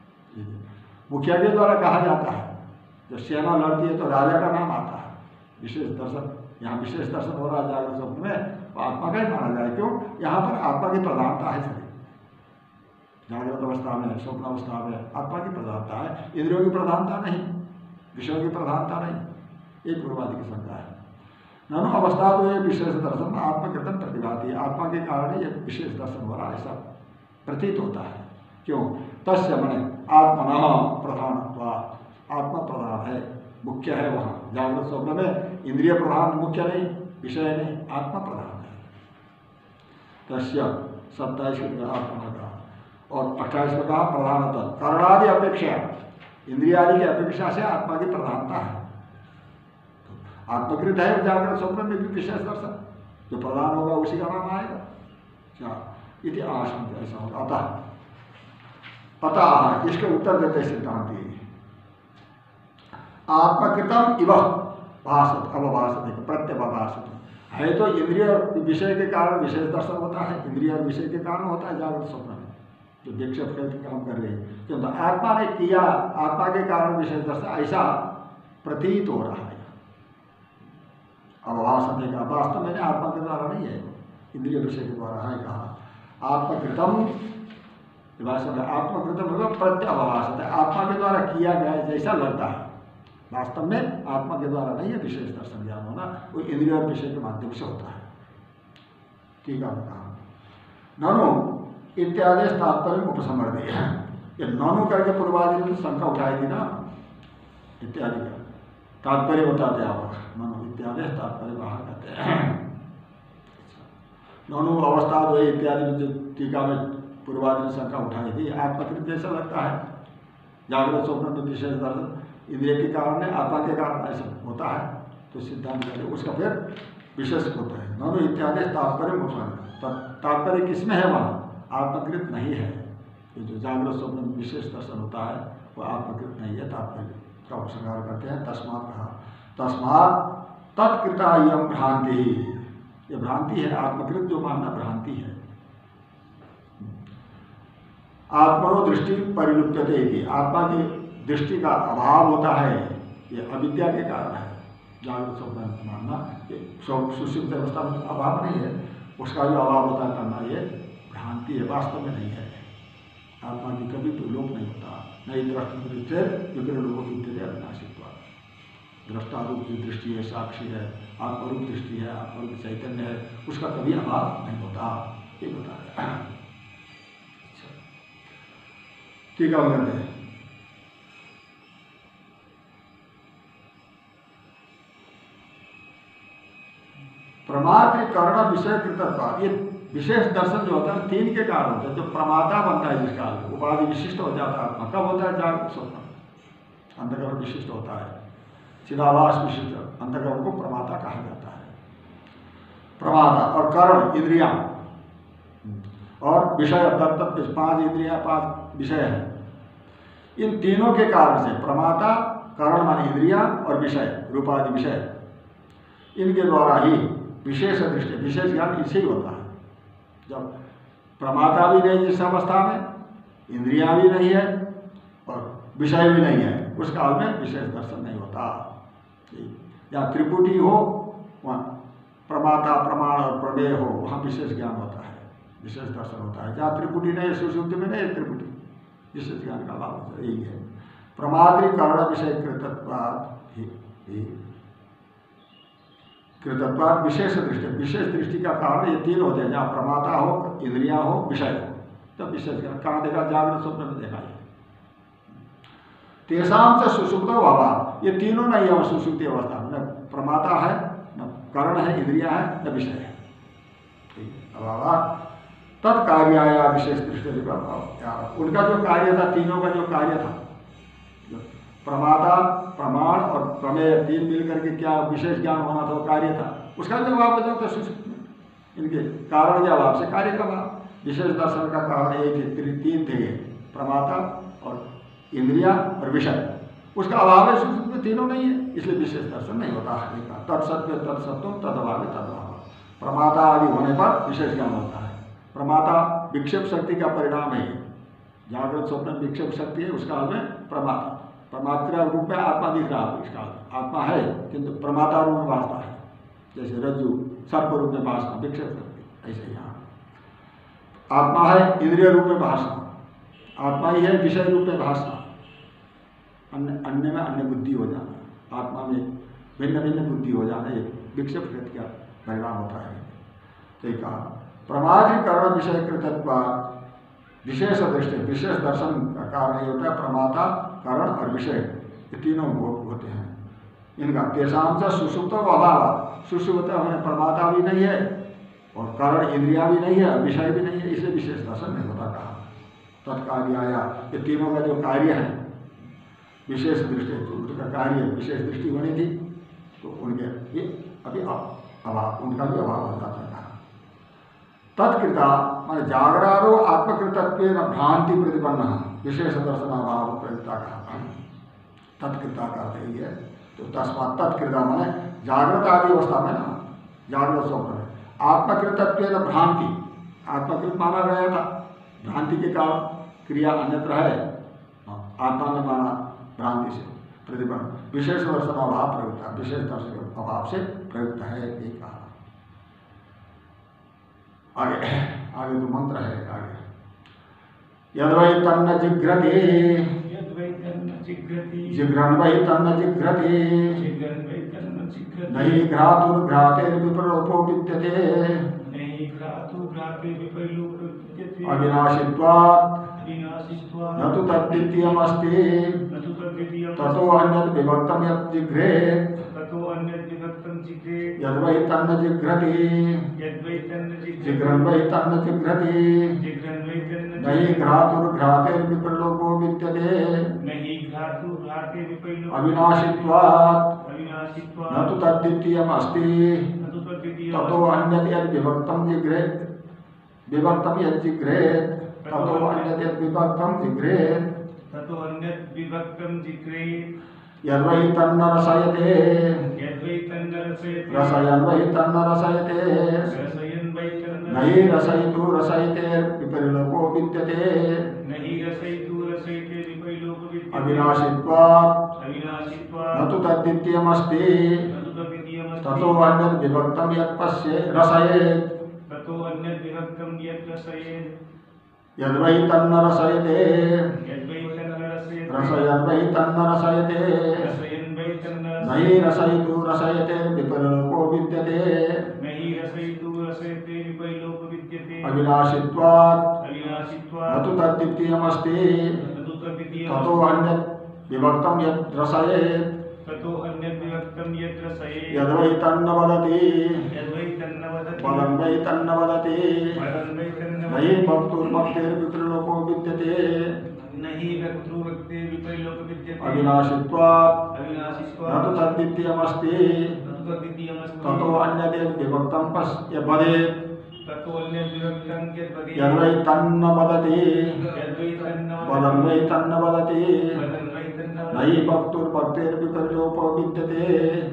मुखिया के द्वारा कहा जाता है, जब सेना लड़ती है तो राजा का नाम आता है। विशेष दर्शन, यहाँ विशेष दर्शन हो रहा है जागृत स्वप्न में, तो आत्मा का ही माना जाए, क्यों? यहाँ पर आत्मा की प्रधानता है शरीर, जागृत अवस्था में, स्वप्न अवस्था में आत्मा की प्रधानता है, इंद्रियों की प्रधानता नहीं, विषयों की प्रधानता नहीं। एक पूर्वादि की शंका है। नानो अवस्था तो ये विशेष दर्शन आत्मकृतम प्रतिभाति, आत्मा के कारण ये विशेष दर्शन हो रहा है, ऐसा प्रतीत होता है। क्यों? तस्य मने आत्मना प्रधान, आत्मा प्रधान है, मुख्य है वहाँ। जागृत स्वप्न में इंद्रिय प्रधान, मुख्य नहीं, विषय नहीं, आत्मा प्रधान है। तस्य 27 आत्मा का, और 28 में कहा प्रधानता करणादि अपेक्षा, इंद्रियादि की अपेक्षा से आत्मा की प्रधानता है। आत्मकृत है जागृत स्वप्न में भी विशेष दर्शन, जो प्रधान होगा उसी का नाम आएगा। क्या इति आशंका, ऐसा होगा। अतः इसके उत्तर देते सिद्धांति आत्मकृतम इव भाषत, अवभाषत, प्रत्यवभाषत है, तो इंद्रिय विषय के कारण विशेष दर्शन होता है, इंद्रिय विषय के कारण होता है जागृत स्वप्न में, जो विक्षेप काम कर रहे हैं, क्योंकि आत्मा ने किया, आत्मा के कारण विशेष दर्शन, ऐसा प्रतीत हो रहा है। अभाषते का वास्तव में आत्मा के द्वारा नहीं है, इंद्रिय विषय के द्वारा है कहा। आत्मकृतम भाषा में आत्मकृतम होगा प्रत्यभाषते, आत्मा के द्वारा किया गया जैसा लगता है, वास्तव में आत्मा के द्वारा नहीं है विशेष दर्शन ज्ञान होना, वो इंद्रिय और विषय के माध्यम से होता है। ठीक है, कहा ननु इत्यादि तात्पर्य उपसमर्दे, ये ननु करके पूर्वादि ने शंका उठाई थी ना, इत्यादि का तात्पर्य बताते आप, ननु इत्यादि तात्पर्य बाहर कहते हैं। ननु अवस्था दो इत्यादि में जो टीका में पूर्वादि ने शंका उठाई थी, आत्मकृत जैसा लगता है, जागृत स्वप्न में विशेष दर्शन इंद्रिय के कारण है, आत्मा के कारण ऐसा होता है, तो सिद्धांत कहते उसका फिर विशेष होता है। ननु इत्यादि तात्पर्य तात्पर्य किसमें है, वहाँ आत्मकृत नहीं है, ये जो जागृत स्वप्न में विशेष दर्शन होता है वो आत्मकृत नहीं है, तात्पर्य का उपसंहार करते हैं। तस्मात् कहा, तस्मात् तत्कृता यम भ्रांति ही, ये भ्रांति है, आत्मकृत जो मानना भ्रांति है। आत्मनो दृष्टि परिलुप्यते थी, आत्मा की दृष्टि का अभाव होता है, ये अविद्या के कारण है। जागृत स्वप्न मानना ये सुषुप्त अवस्था में अभाव नहीं है, उसका जो अभाव होता है करना ये भ्रांति है, वास्तव में नहीं है। आत्मा की कभी तो लोप नहीं होता, नहीं दृष्टि से विभिन्न लोगों की विद्या अविनाशित्व, दृष्टारूप की दृष्टि है, साक्षी है, आत्मरूप दृष्टि है, आत्मरूप चैतन्य है, उसका कभी अभाव नहीं होता, ये बता रहे हैं। ठीक है, प्रमात्र कर्ण विषय कृतत्व, ये विशेष दर्शन जो होता है तीन के कारण होता है, जो प्रमाता बनता है जिस काल में उपाधि विशिष्ट हो जाता है आत्मा, कब होता है जागृत स्वप्न, अंतर्गत विशिष्ट होता है, चिदाभास विशिष्ट अंतर्गत को प्रमाता कहा जाता है। प्रमाता और कर्ण इंद्रिया और विषय तत्व, पांच इंद्रिया पांच विषय है, इन तीनों के कारण से प्रमाता कर्ण माने इंद्रिया और विषय रूपादि विषय, इनके द्वारा ही विशेष दृष्टि विशेष ज्ञान इसे ही होता है। जब प्रमाता भी नहीं जिस अवस्था में, इंद्रियां भी नहीं है और विषय भी नहीं है, उस काल में विशेष दर्शन नहीं होता। या त्रिपुटी हो वहाँ प्रमाता प्रमाण और प्रमेय हो, वहाँ विशेष ज्ञान होता है, विशेष दर्शन होता है। जहाँ त्रिपुटी नहीं, सुषुप्ति में नहीं त्रिपुटी, विशेष ज्ञान का लाभ होता है, यही है। प्रमाद्रि कर्ण विषय कृतत्वाद विशेष दृष्टि, विशेष दृष्टि का कारण ये तीन होते हैं, जहाँ प्रमाता हो, इंद्रिया हो, विषय हो, तब विशेष ज्ञान कहाँ देखा, जागृत स्वप्न में देखा है। तेषाम से सुषुप्त अभाव, ये तीनों नहीं है सुषुप्ति अवस्था में, न प्रमाता है, न कर्ण है, इंद्रिया है, न विषय है, अभाव तत्कार्याया विशेष दृष्टि, उनका जो कार्य था, तीनों का जो कार्य था, प्रमाता प्रमाण और प्रमेय तीन मिलकर के क्या विशेष ज्ञान होना था, वो कार्य था, उसका जो अभाव हो जाता सुषुप्ति में, इनके कारण के अभाव से कार्य का अभाव। विशेष दर्शन का कारण एक थे, तीन थे, प्रमाता और इंद्रिया और विषय, उसका अभाव है सुषुप्ति में, तीनों नहीं है, इसलिए विशेष दर्शन नहीं होता है। तत्सत्य तत्सत्व तदभाव तदभाव, प्रमाता आदि होने पर विशेष ज्ञान होता है। प्रमाता विक्षेप शक्ति का परिणाम है, जागृत स्वप्न विक्षेप शक्ति है, उसका में प्रमाता, प्रमात्र रूप में आत्मा दिख रहा है, इसका आत्मा है किंतु प्रमाता रूप में भासता है, जैसे रज्जु सर्प रूप में भासना विक्षेप शक्ति, ऐसे यहाँ आत्मा है इंद्रिय रूप में भासना, आत्मा ही है विषय रूप में भासना, अन्य में अन्य बुद्धि हो जाना, आत्मा में भिन्न भिन्न बुद्धि हो जाना, ये विक्षेप शक्ति का परिणाम होता है। तो ये कहा प्रमादीकरण विषय कृतत्व विशेष दृष्टि, विशेष दर्शन का कारण ये होता है, प्रमाता करण और विषय ये तीनों होते हैं। इनका तेषाम से सुषुप्त अभाव, सुषुप्त में प्रमाता भी नहीं है और करण इंद्रिया भी नहीं है, विषय भी नहीं है, इसलिए विशेष दर्शन नहीं होता। कहा तत्कार्याया, ये तीनों का जो कार्य है विशेष दृष्टि, उनका कार्य विशेष दृष्टि होनी थी, तो उनके ये अभी अभाव, उनका भी अभाव हो जाता है। तत्कृता मान जागरारो आत्मकृतत्व भ्रांति प्रतिपन्न विशेष दर्शन अभाव प्रयुक्ता कहा, तत्कृता का अर्थ यही है। तो तस्मात् तत्कृता माने जागृत आदि अवस्था में ना, जागृत स्वप्न में आत्मकृतत्व भ्रांति, आत्मकृत माना गया था, भ्रांति के कारण क्रिया अन्यत्र है, आत्मा में माना भ्रांति से प्रतिपन्न, विशेष दर्शन अभाव प्रयुक्त है, विशेष दर्शन अभाव से प्रयुक्त है, ये कहा। आगे आगे तो मंत्र है, आगे यद्वै तन्न जिघ्रति जिघ्रन् वै तन्न जिघ्रति नहि घ्रातुर्घ्रातेर्विपरोपो विद्यते अविनाशित्वात् न तु तद्वितीयमस्ति ततो अन्यत् विभक्तं यत् जिघ्रेत् यद्वै तन्न जिघ्रति जिघ्रन् वै तन्न जिघ्रति नहि घ्रातुर्घ्रातेर्विपलोपो विद्यते अविनाशित्वात् न तु तद्वितीयमस्ति ततो अन्यत् यद् विभक्तं जिघ्रेत् विभक्तं यत् जिघ्रेत् ततो अन्यत् यद् विभक्तं जिघ्रेत् यद्वै तन्न रसयते रसयन् वै तन्न रसयते नहि रसयितु रसयितेर्विपरिलोपो विद्यते अविनाशित्वात् न तु तद्वितीयमस्ति ततो अन्यत् विभक्तं यत् रसयेत् यद्वै तन्न रसयते रसयन् वै तन्न रसयते नहि रसयितु रसयतेर्विपरिलोपो विद्यते अविनाशित्वात् न तु तद्वितीयमस्ति ततो अन्यत् विभक्तं यत् रसयेत् यद्वै तन्न वदति वदन् वै तन्न वदति नहि भक्तुर्भक्तेर्विपरिलोपो विद्यते अविनाशित्वात् न तु तद्वितीयमस्ति ततो अन्यत् विभक्तं वदेत् यद्वै तन्न वदति वदन् वै तन्न वदति नहि भक्तुर्भक्तेर्विपरिलोपो विद्यते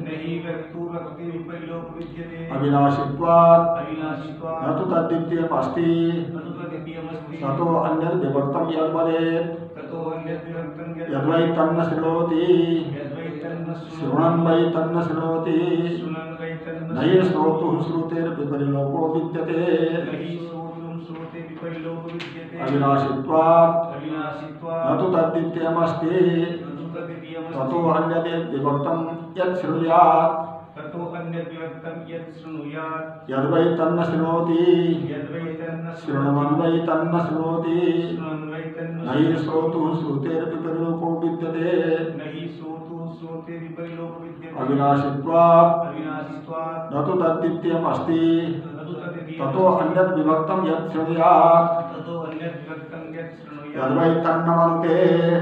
अविनाशित्वात् न तु तद्वितीयमस्ति ततो अन्यत् विभक्तं यद् वदेत् यद्वै तन्न शृणोति शृण्वन् वै तन्न शृणोति नहि श्रोतुः श्रुतेर्विपरिलोपो विद्यते अविनाशित्वात् न तु तद्वितीयमस्ति ततो अन्यत् विभक्तं यत् शृणुयात् यद्वै तन्न शृणोति शृण्वन् वै तन्न शृणोति नहि श्रोतुः श्रुतेर्विपरिलोपो विद्यते अविनाशित्वात् न तु तद्वितीयमस्ति ततो अन्यत् विभक्तं यत् शृणुयात् यद्वै तन्न मनुते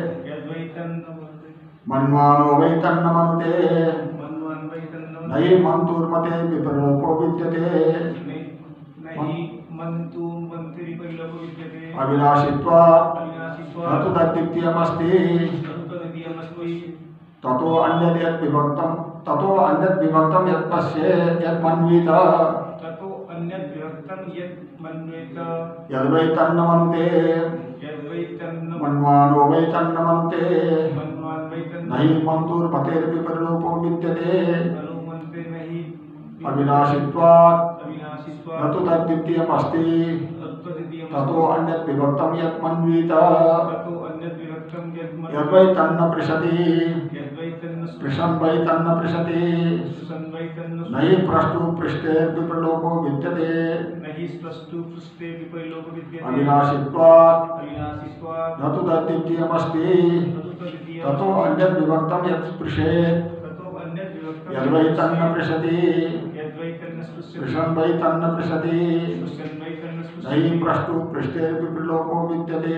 मन्वानो वै तन्न मनुते नहि मन्तुर्मते विपरिलोपो विद्यते अविनाशित्वात् न तु तद्वितीयमस्ति ततो अन्यत् यत् विभक्तं यत् पश्येत् यत् मन्वीत यद्वै तन्न मनुते मन्वानो वै तन्न मनुते नहि मन्तुर्मतेर्विपरिलोपो विद्यते अविनाशित्वात् न तु तद्वितीयमस्ति ततो अन्यत् विभक्तं यत् मन्वीत यद्वै तन्न पृषति पृषन् वै तन्न पृषति नहि प्रष्टु पृष्ठेर्विपरिलोपो विद्यते अविनाशित्वात् न तु तद्वितीयमस्ति ततो अन्यत् विभक्तं यत् स्पृशेत् यद्वै तन्न पृषति पृषन् वै तन्न पृषति नहि प्रष्टु पृष्ठेर्विपरिलोपो विद्यते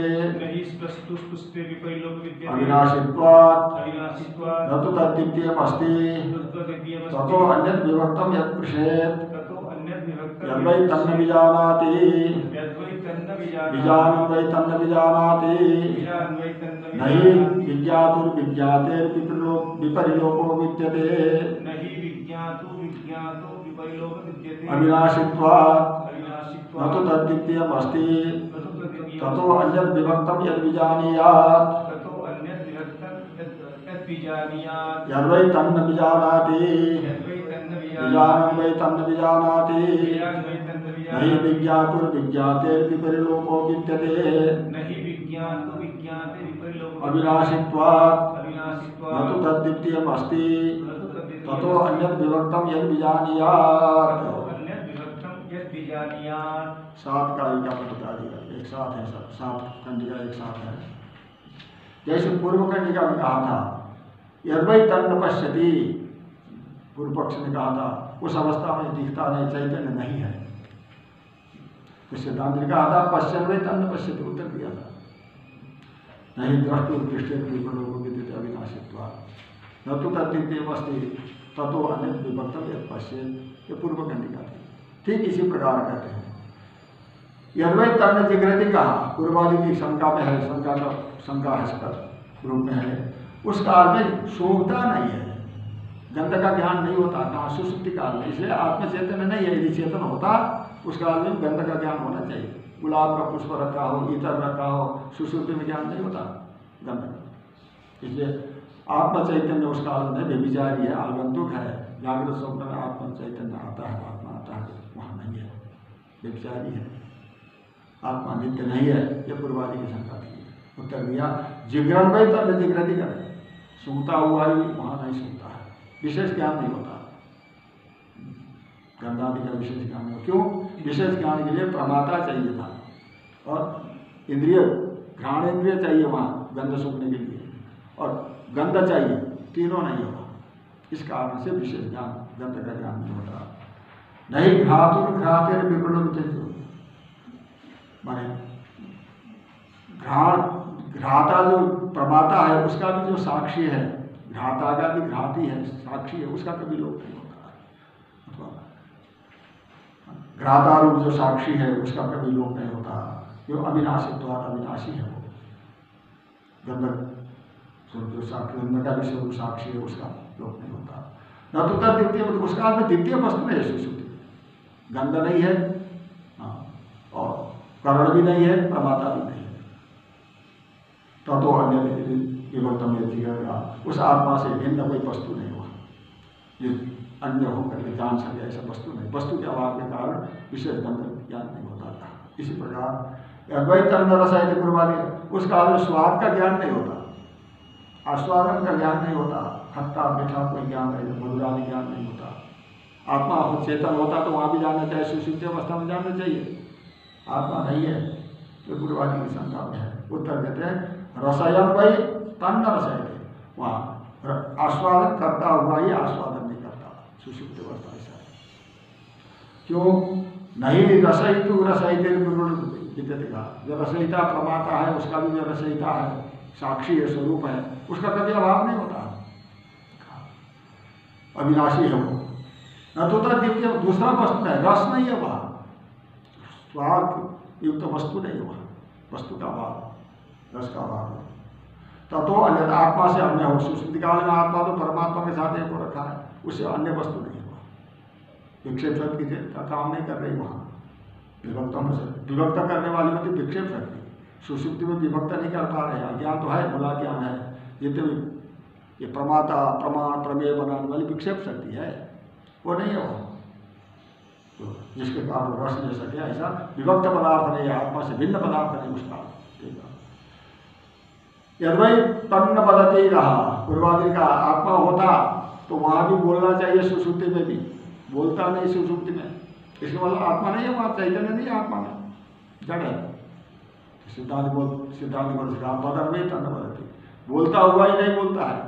अविनाशित्वात् न तु तद्वितीयमस्ति ततो अन्यत् विभक्तं यत् पृषेत् यद्वै तन्न विजानाति विजानं वै तन्न विजानाति नहि विज्ञातुर्विज्ञातेर्विपरिलोपो विद्यते अविनाशित्वात् न तु तद्वितीयमस्ति ततो अन्यत् विभक्तं यद् विजानीयात् यद्विजानीयात् यद्वै तन्न विजानाति विजानं वै तन्न विजानाति नहि विज्ञातुर्विज्ञातेर्विपरिलोको विद्यते अविनाशित्वात् न तु तद्द्वितीयमस्ति ततो अन्यत् विभक्तं यद्विजानीयात्। सात कारिका में बता दिया, एक साथ है, सब सात कंडिका एक साथ है। जैसे पूर्व कंडिका में कहा था यद्वै तन्न पश्यति, पूर्व पक्ष ने कहा था उस अवस्था में दिखता नहीं, चैतन्य नहीं है। तो सिद्धांत ने कहा था पश्यन वै तन्न पश्यति, उत्तर दिया था नहीं द्रष्टुर्दृष्टे विपरीत अविनाशित्वात् न तु तद्द्वितीयमस्ति ततो अन्यत् विभक्तं यत् पश्येत्। ये पूर्व कंडिका थी। ठीक इसी प्रकार कहते हैं यद्वै तन्न जिग्रति कहा, पूर्वादि की शंका में है, शंका है रूप में है। उस काल में सूंघता नहीं है, गंध का ज्ञान नहीं होता, कहाँ सुसुप्ति काल में, इसलिए आत्म चेतन नहीं है। यदि चेतन होता उस काल में गंध का ज्ञान होना चाहिए। गुलाब का पुष्प रखा हो, इतर रखा हो, सुसुप्ति में ज्ञान नहीं होता गंध का। इसलिए आत्म चैतन्य उस काल में व्यभिचारी है, आगंतुक है। जागृत स्वप्न में आत्म चैतन्य आता है, आत्मा आता है, वहाँ नहीं है, व्यभिचारी है, आत्मा नित्य नहीं है। यह पूर्वादि की शंका थी। उत्तर दिया जिग्रन वै तन्न जिग्रति करे, सूंघता हुआ ही वहाँ नहीं सूंघता है, विशेष ज्ञान नहीं होता, गंधादि का विशेष ज्ञान नहीं। क्यों? विशेष ज्ञान के लिए प्रमाता चाहिए था और इंद्रिय घ्राण इंद्रिय चाहिए वहाँ गंध सूंघने के लिए, और गंध चाहिए, तीनों नहीं होगा। इस कारण से विशेष ज्ञान गंध का ज्ञान नहीं होता। नहीं घ्रातुर घ्रातेर विप्लव, माने घ्राता जो प्रमाता है उसका भी जो साक्षी है, घ्राता का भी घ्राती है, साक्षी है, उसका कभी लोप नहीं होता। घ्राता रूप जो साक्षी है उसका कभी लोप नहीं होता, जो अविनाशित्वात् अविनाशी है। वो गंध जो साक्षी, गंध का भी स्वरूप साक्षी है, उसका लोप नहीं होता। न तो तद द्वितीय, उसका में द्वितीय वस्तु नहीं है सुषुप्ति, गंध नहीं है और कारण भी नहीं है, प्रमाता भी नहीं है। ततो अन्य विभक्तम यज्ञा, उस आत्मा से भिन्न कोई वस्तु नहीं हुआ जो अन्य होकर के जान सके, ऐसा वस्तु नहीं। वस्तु के अभाव के कारण विशेष गंध ज्ञान नहीं होता था। इसी प्रकार अद्वैत तन्न रस है पूर्वादि, उस काल में स्वाद का ज्ञान नहीं होता, आस्वादन का ज्ञान नहीं होता, खट्टा मीठा कोई ज्ञान नहीं, मधुरादि ज्ञान नहीं होता। आत्मा चेतन होता तो वहाँ भी जानना चाहिए, सुषुप्ति अवस्था में जानना चाहिए। आत्मा नहीं है तो पूर्वादि की शंका में है। उत्तर देते हैं रसयम वही तन्न रसयते, वहाँ आस्वादन करता हुआ ही आस्वादन नहीं करता, सुषुप्त अवस्था ऐसा है। क्यों? नहीं रसयितु रसयिते विद्यते का, जो रसयिता प्रमाता है उसका भी जो रसयिता है, साक्षी है, स्वरूप है, उसका कभी अभाव नहीं होता, अविनाशी है वो। न तो द्वितीय दूसरा वस्तु है, रस नहीं है वहाँ, स्वार्थ युक्त वस्तु नहीं है वहाँ, वस्तु का अभाव, रस का अभाव है। ततो अन्य आत्मा से अन्य हो, सुषुप्ति काल में आत्मा तो परमात्मा के साथ एक हो रखा है, उससे अन्य वस्तु नहीं है वहाँ। विक्षेप शक्ति का काम नहीं कर रही वहाँ, विभक्त करने वाली होती विक्षेप शक्ति, सुषुप्ति में विभक्त नहीं कर पा रहे। अज्ञान तो है, भला ज्ञान है, जितने भी ये प्रमाता प्रमाण प्रमेय बनाने वाली विक्षेप शक्ति है, वो नहीं है वहाँ, तो जिसके कारण रस ले सके ऐसा विभक्त पदार्थ नहीं है, आत्मा से भिन्न पदार्थ नहीं उसका। यद्वै तन्न बदते रहा, पूर्वादि का आत्मा होता तो वहाँ भी बोलना चाहिए, सुषुप्ति में भी बोलता नहीं, सुषुप्ति में, इसके मतलब आत्मा नहीं है वहाँ, चैतन्य नहीं है आत्मा में, जड़ है। सिद्धांत बोल बदन में तन्न बदते, बोलता हुआ ही नहीं बोलता है,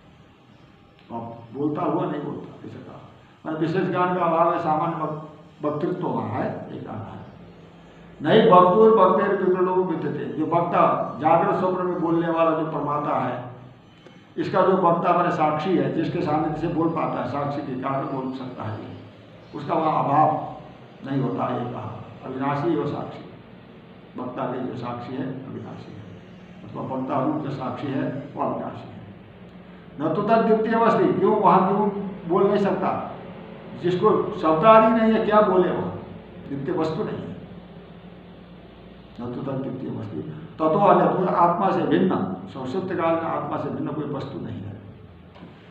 बोलता हुआ नहीं बोलता, ऐसा कहा। मैंने विशेष ज्ञान का अभाव है, सामान्य वक्तृत्व वहाँ है, एक कहना है। नहीं भक्तुर भक्तेर विप्लव विद्यते, जो वक्ता जागृत स्वप्न में बोलने वाला जो प्रमाता है, इसका जो वक्ता मैंने साक्षी है, जिसके सामने से बोल पाता है, साक्षी के कारण बोल सकता है, उसका वहाँ अभाव नहीं होता है। कहा अविनाशी हो साक्षी, वक्ता के जो साक्षी है अविनाशी है, अथवा वक्ता रूप जो साक्षी है वो अविनाशी है। न तो तद द्वितीय अवस्थी, क्यों वहाँ क्यों बोल नहीं सकता, जिसको शब्द आदि नहीं है, क्या बोले वहाँ, द्वितीय वस्तु नहीं है। न तो तद द्वितीय वस्तु ततो अन्य, आत्मा से भिन्न, सुषुप्त काल में आत्मा से भिन्न कोई वस्तु नहीं है,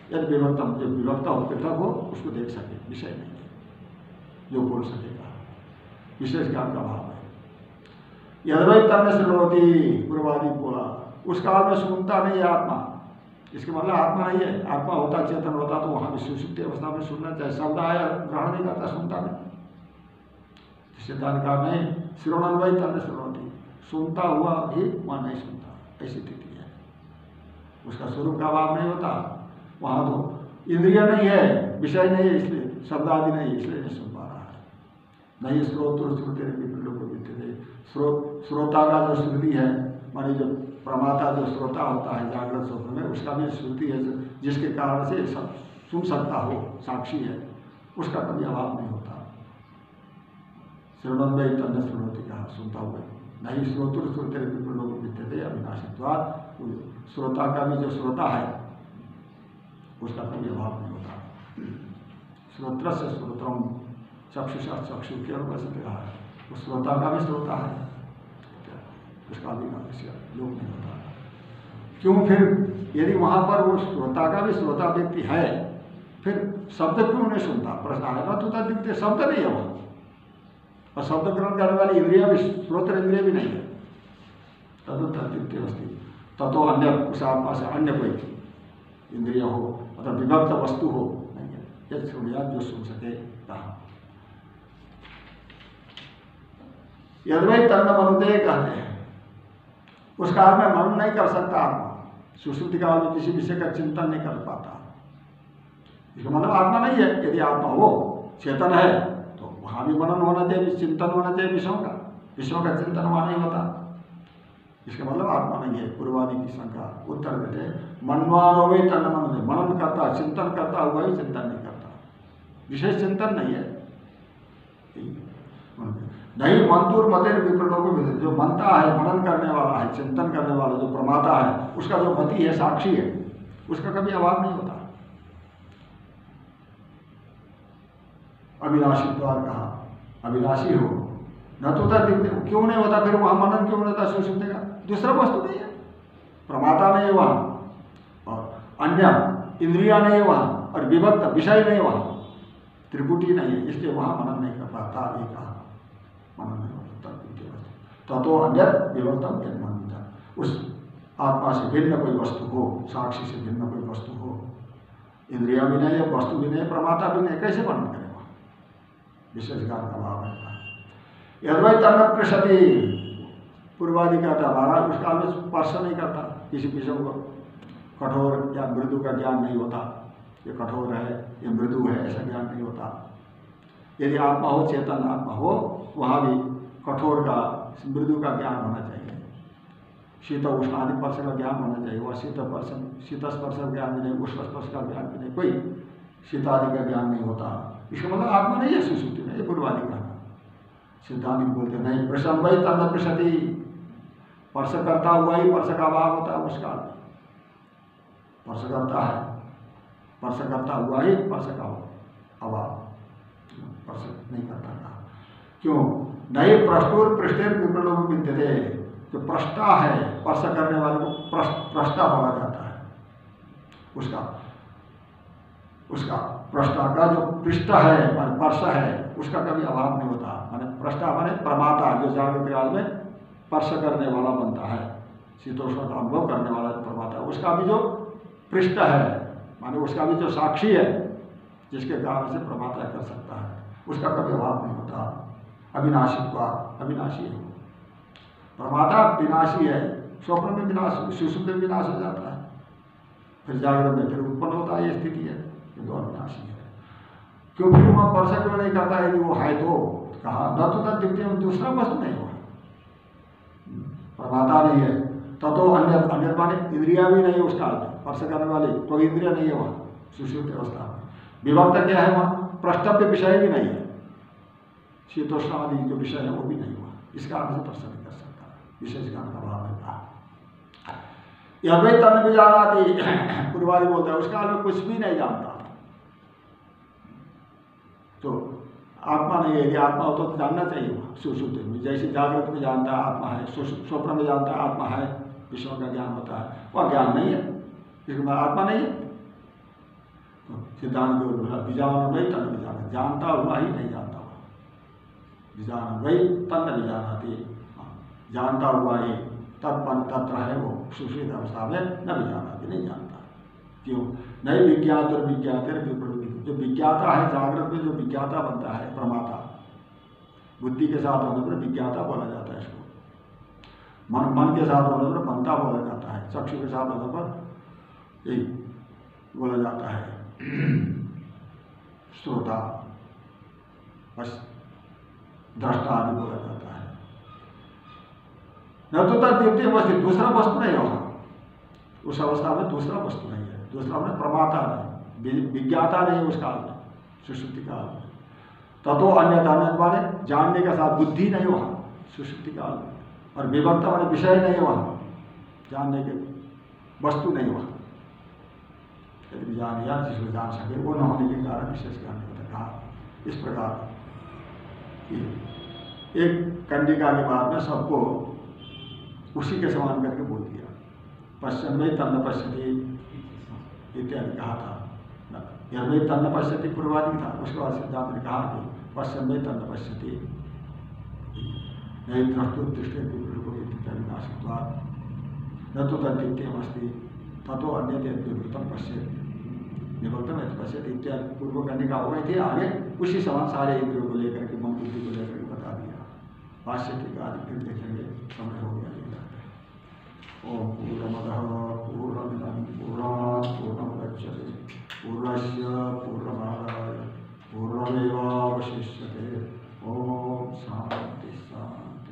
यदि विभक्तम, जो विभक्त हो पृथक हो उसको देख सके, विषय नहीं है जो बोल सकेगा, विशेष ज्ञान का भाव है। यद्वै तन्न श्रुणोति, पूर्वादि बोला उस काल में सुनता नहीं है आत्मा, इसके मतलब आत्मा नहीं है। आत्मा होता, चेतन होता तो वहां भी सुषुप्ति अवस्था में सुनना चाहिए। शब्द आया ग्रहण नहीं करता, सुनता नहीं। सिद्धांत का नहीं, श्रवण वही तन्न श्रुणोति, सुनता हुआ भी वहां नहीं सुनता, ऐसी स्थिति है। उसका स्वरूप का अभाव नहीं होता, वहां तो इंद्रिय नहीं है, विषय नहीं है, इसलिए शब्द आदि नहीं, इसलिए नहीं सुन पा रहा है। नहीं श्रोत्र श्रुति लोग विद्यते, श्रोता का जो श्रुति है मानी जो प्रमाता जो श्रोता होता है जागृत स्वप्न में, उसका भी श्रुति है जिसके कारण से सब सुन सकता हो, साक्षी है, उसका कभी अभाव नहीं होता। श्रवण में तन्न श्रुणोति कहा, सुनता हुआ नहीं। श्रोत्र श्रुति लोग विद्यते अविनाशित्वात्, श्रोता का भी जो श्रोता है उसका कभी अभाव नहीं होता। श्रोत्र से श्रोत्रम चक्षुषा चक्षु के अनुपस्थित कहा, उस श्रोता का भी श्रोता है, उसका भी लोक नहीं होता। क्यों फिर यदि वहां पर वो श्रोता का भी श्रोता व्यक्ति है, फिर शब्द क्यों नहीं सुनता? प्रश्न आएगा तो दिखते शब्द नहीं है वहां, और शब्द ग्रहण करने वाली इंद्रिया भी, श्रोत्र इंद्रिय भी नहीं है। तदुत्तर अस्थि ततो अन्य, उस आत्मा से अन्य कोई इंद्रिय हो अथवा विभक्त वस्तु हो नहीं है। यदि सुनिया जो सुन सके कहा। यद्वै तन्न मनुते कहते हैं, उस काल में मनन नहीं कर सकता आत्मा, सुषुप्ति काल में किसी विषय का चिंतन नहीं कर पाता। इसका मतलब आत्मा नहीं है। यदि आत्मा हो, चेतन है, तो वहां भी मनन होना चाहिए, चिंतन होना चाहिए विषयों का, विषयों का चिंतन वहां नहीं होता। इसका मतलब आत्मा नहीं है। पूर्वादि की शंका उत्तर देते, मनवानो वे तन्न मनुते, मनन करता, चिंतन करता हुआ ही चिंतन नहीं करता, विशेष चिंतन नहीं है। नहीं मंतुर मते विप्रलोक में, जो मनता है, मनन करने वाला है, चिंतन करने वाला जो प्रमाता है, उसका जो मति है, साक्षी है, उसका कभी अभाव नहीं होता। अविनाशी द्वार कहा, अविनाशी हो न तो क्यों नहीं होता? फिर वहां मनन क्यों नहीं होता? सुषुप्ति का दूसरा वस्तु नहीं है, प्रमाता नहीं है वहां, और अन्य इंद्रिया नहीं है वहां, और विभक्त विषय नहीं वहां, त्रिपुटी नहीं है, इसलिए वहां मनन नहीं कर पाता। एक कहा मनन नहीं होता। ततो अन्य विभक्तम जन्म, उस आत्मा से भिन्न कोई वस्तु हो, साक्षी से भिन्न कोई वस्तु हो, इंद्रिया भी नहीं है, वस्तु भी नहीं, प्रमाता भी नहीं, कैसे वर्णन करें? वहां विशेष ज्ञान का भाव है। यद्वै तन्न पृषति, पूर्वादि कहता हमारा उस काल में स्पर्श नहीं करता किसी विषय को, कठोर या मृदु का ज्ञान नहीं होता, ये कठोर है ये मृदु है ऐसा ज्ञान नहीं होता। यदि आत्मा हो, चेतन आत्मा हो, वहां भी कठोर का मृदु का ज्ञान होना चाहिए, शीत उष्ण आदि स्पर्श का ज्ञान होना चाहिए। वह शीत स्पर्श का ज्ञान भी नहीं, उष्ण स्पर्श का ज्ञान भी नहीं, कोई शीत आदि का ज्ञान नहीं होता। इसका मतलब आत्मा नहीं है सुषुप्ति में, ये पूर्वादि कहना। सिद्धांत बोलते नहीं, प्रसन्न वही तन्न पृषति, स्पर्श करता हुआ ही स्पर्श का अभाव होता है। उस काल में स्पर्श करता है, स्पर्श करता हुआ ही स्पर्श का अभाव, स्पर्श नहीं करता था। क्यों? नहीं प्रष्टुर पृष्ठेर विप्रलोक विद्यते, जो प्रष्टा है, स्पर्श करने वाले को प्रष्टा बोला जाता है। उसका प्रष्टा का जो पृष्ठ है, स्पर्श है, उसका कभी अभाव नहीं होता। माने प्रष्टा माने प्रमाता, जो जागृत काल में स्पर्श करने वाला बनता है, शीतोष्ण का अनुभव करने वाला प्रमाता, उसका भी जो पृष्ठ है, माने उसका भी जो साक्षी है, जिसके कारण से प्रमाता कर सकता है, उसका कभी अभाव नहीं होता। अविनाशीत्वा, अविनाशी है प्रमाता, विनाशी है। स्वप्न में विनाश, सुषुप्ति में विनाश हो जाता है, फिर जागरण में फिर उत्पन्न होता है, ये स्थिति है, किंतु अविनाशी है। क्यों फिर वहां स्पर्श क्यों नहीं करता? यदि वो है तो कहा न तो तद द्वितीय, दूसरा वस्तु नहीं हुआ, प्रमाता नहीं है। ततो अन्य माने इंद्रिया भी नहीं उस काल में, स्पर्श करने वाली तो इंद्रिया नहीं है वहां सुषुप्ति अवस्था में। विभक्त क्या है वहां? प्रष्टव्य विषय भी नहीं है, शीतोष्ण आदि जो विषय है वो भी नहीं हुआ, इस कारण से स्पर्श नहीं कर सकता, विशेष ज्ञान का भाव है। यद्वै तन्न भी जानाति, पूर्वादि बोलता है उस काल में कुछ भी नहीं जानता, तो आत्मा नहीं है। यदि आत्मा हो तो जानना चाहिए वहाँ सुषुप्ति में, जैसे जागृत में जानता है आत्मा है, स्वप्न में जानता है आत्मा है, विषयों का ज्ञान होता है, वह ज्ञान नहीं है, इसके बाद आत्मा नहीं है। तो सिद्धांत के बोला विजान वही तन विजान, जानता हुआ ही नहीं जानता हुआ, विजान वही तन विजानाति, जानता हुआ ही तत्पन तत्र है वो सुषुप्त अवस्था में न विजानाति, नहीं जानता। क्यों? नहीं विज्ञात और विज्ञात जो विज्ञाता है जागृत में, जो विज्ञाता बनता है प्रमाता, बुद्धि के साथ होने पर विज्ञाता बोला जाता है इसको, मन के साथ होने पर मनता बोला जाता है, चक्षु के साथ होने पर यही बोला जाता है श्रोता, बस दृष्टा आदि बोला जाता है। न तो तक द्वितीय वस्तु, दूसरा वस्तु नहीं होगा उस अवस्था में, दूसरा वस्तु नहीं है, दूसरा में प्रमाता नहीं, विज्ञाता नहीं उस काल में, सुषुप्ति काल में। ततो अन्य माने जानने के साथ बुद्धि नहीं हुआ सुषुप्ति काल में, और विभक्त माने विषय नहीं हुआ, जानने के वस्तु नहीं हुआ। यदि जान या जिसको जान सके वो न होने के कारण विशेष ज्ञान नहीं होता। कहा इस प्रकार कि एक कंडिका के बाद में सबको उसी के समान करके बोल दिया। पश्चिम में तन्न पश्यति इत्यादि कहा था, यह तन्न पश्यति पूर्वादि था, उसके बाद सिद्धांत ने कहा कि पश्चिम में तन्न पश्यति नहीं दृष्टोत्तिष्ठे विनाशित्वात् न तो तद्वितीयम् अस्ति ततो अन्यते विवृतम पश्येत् निवृत्तम पश्येत् इत्यादि पूर्व करने का हो गई थी। आगे उसी समान सारे इंद्रियों को लेकर के, मन बुद्धि को लेकर के बता दिया। भाष्य टीका आदि फिर देखेंगे, समय हो गया। ओम पूर्णमदः पूर्णमिदं पूर्णात् पूर्णमुदच्यते पूर्णस्य पूर्णमादाय पूर्णमेवावशिष्यते। ओम शांति शांति।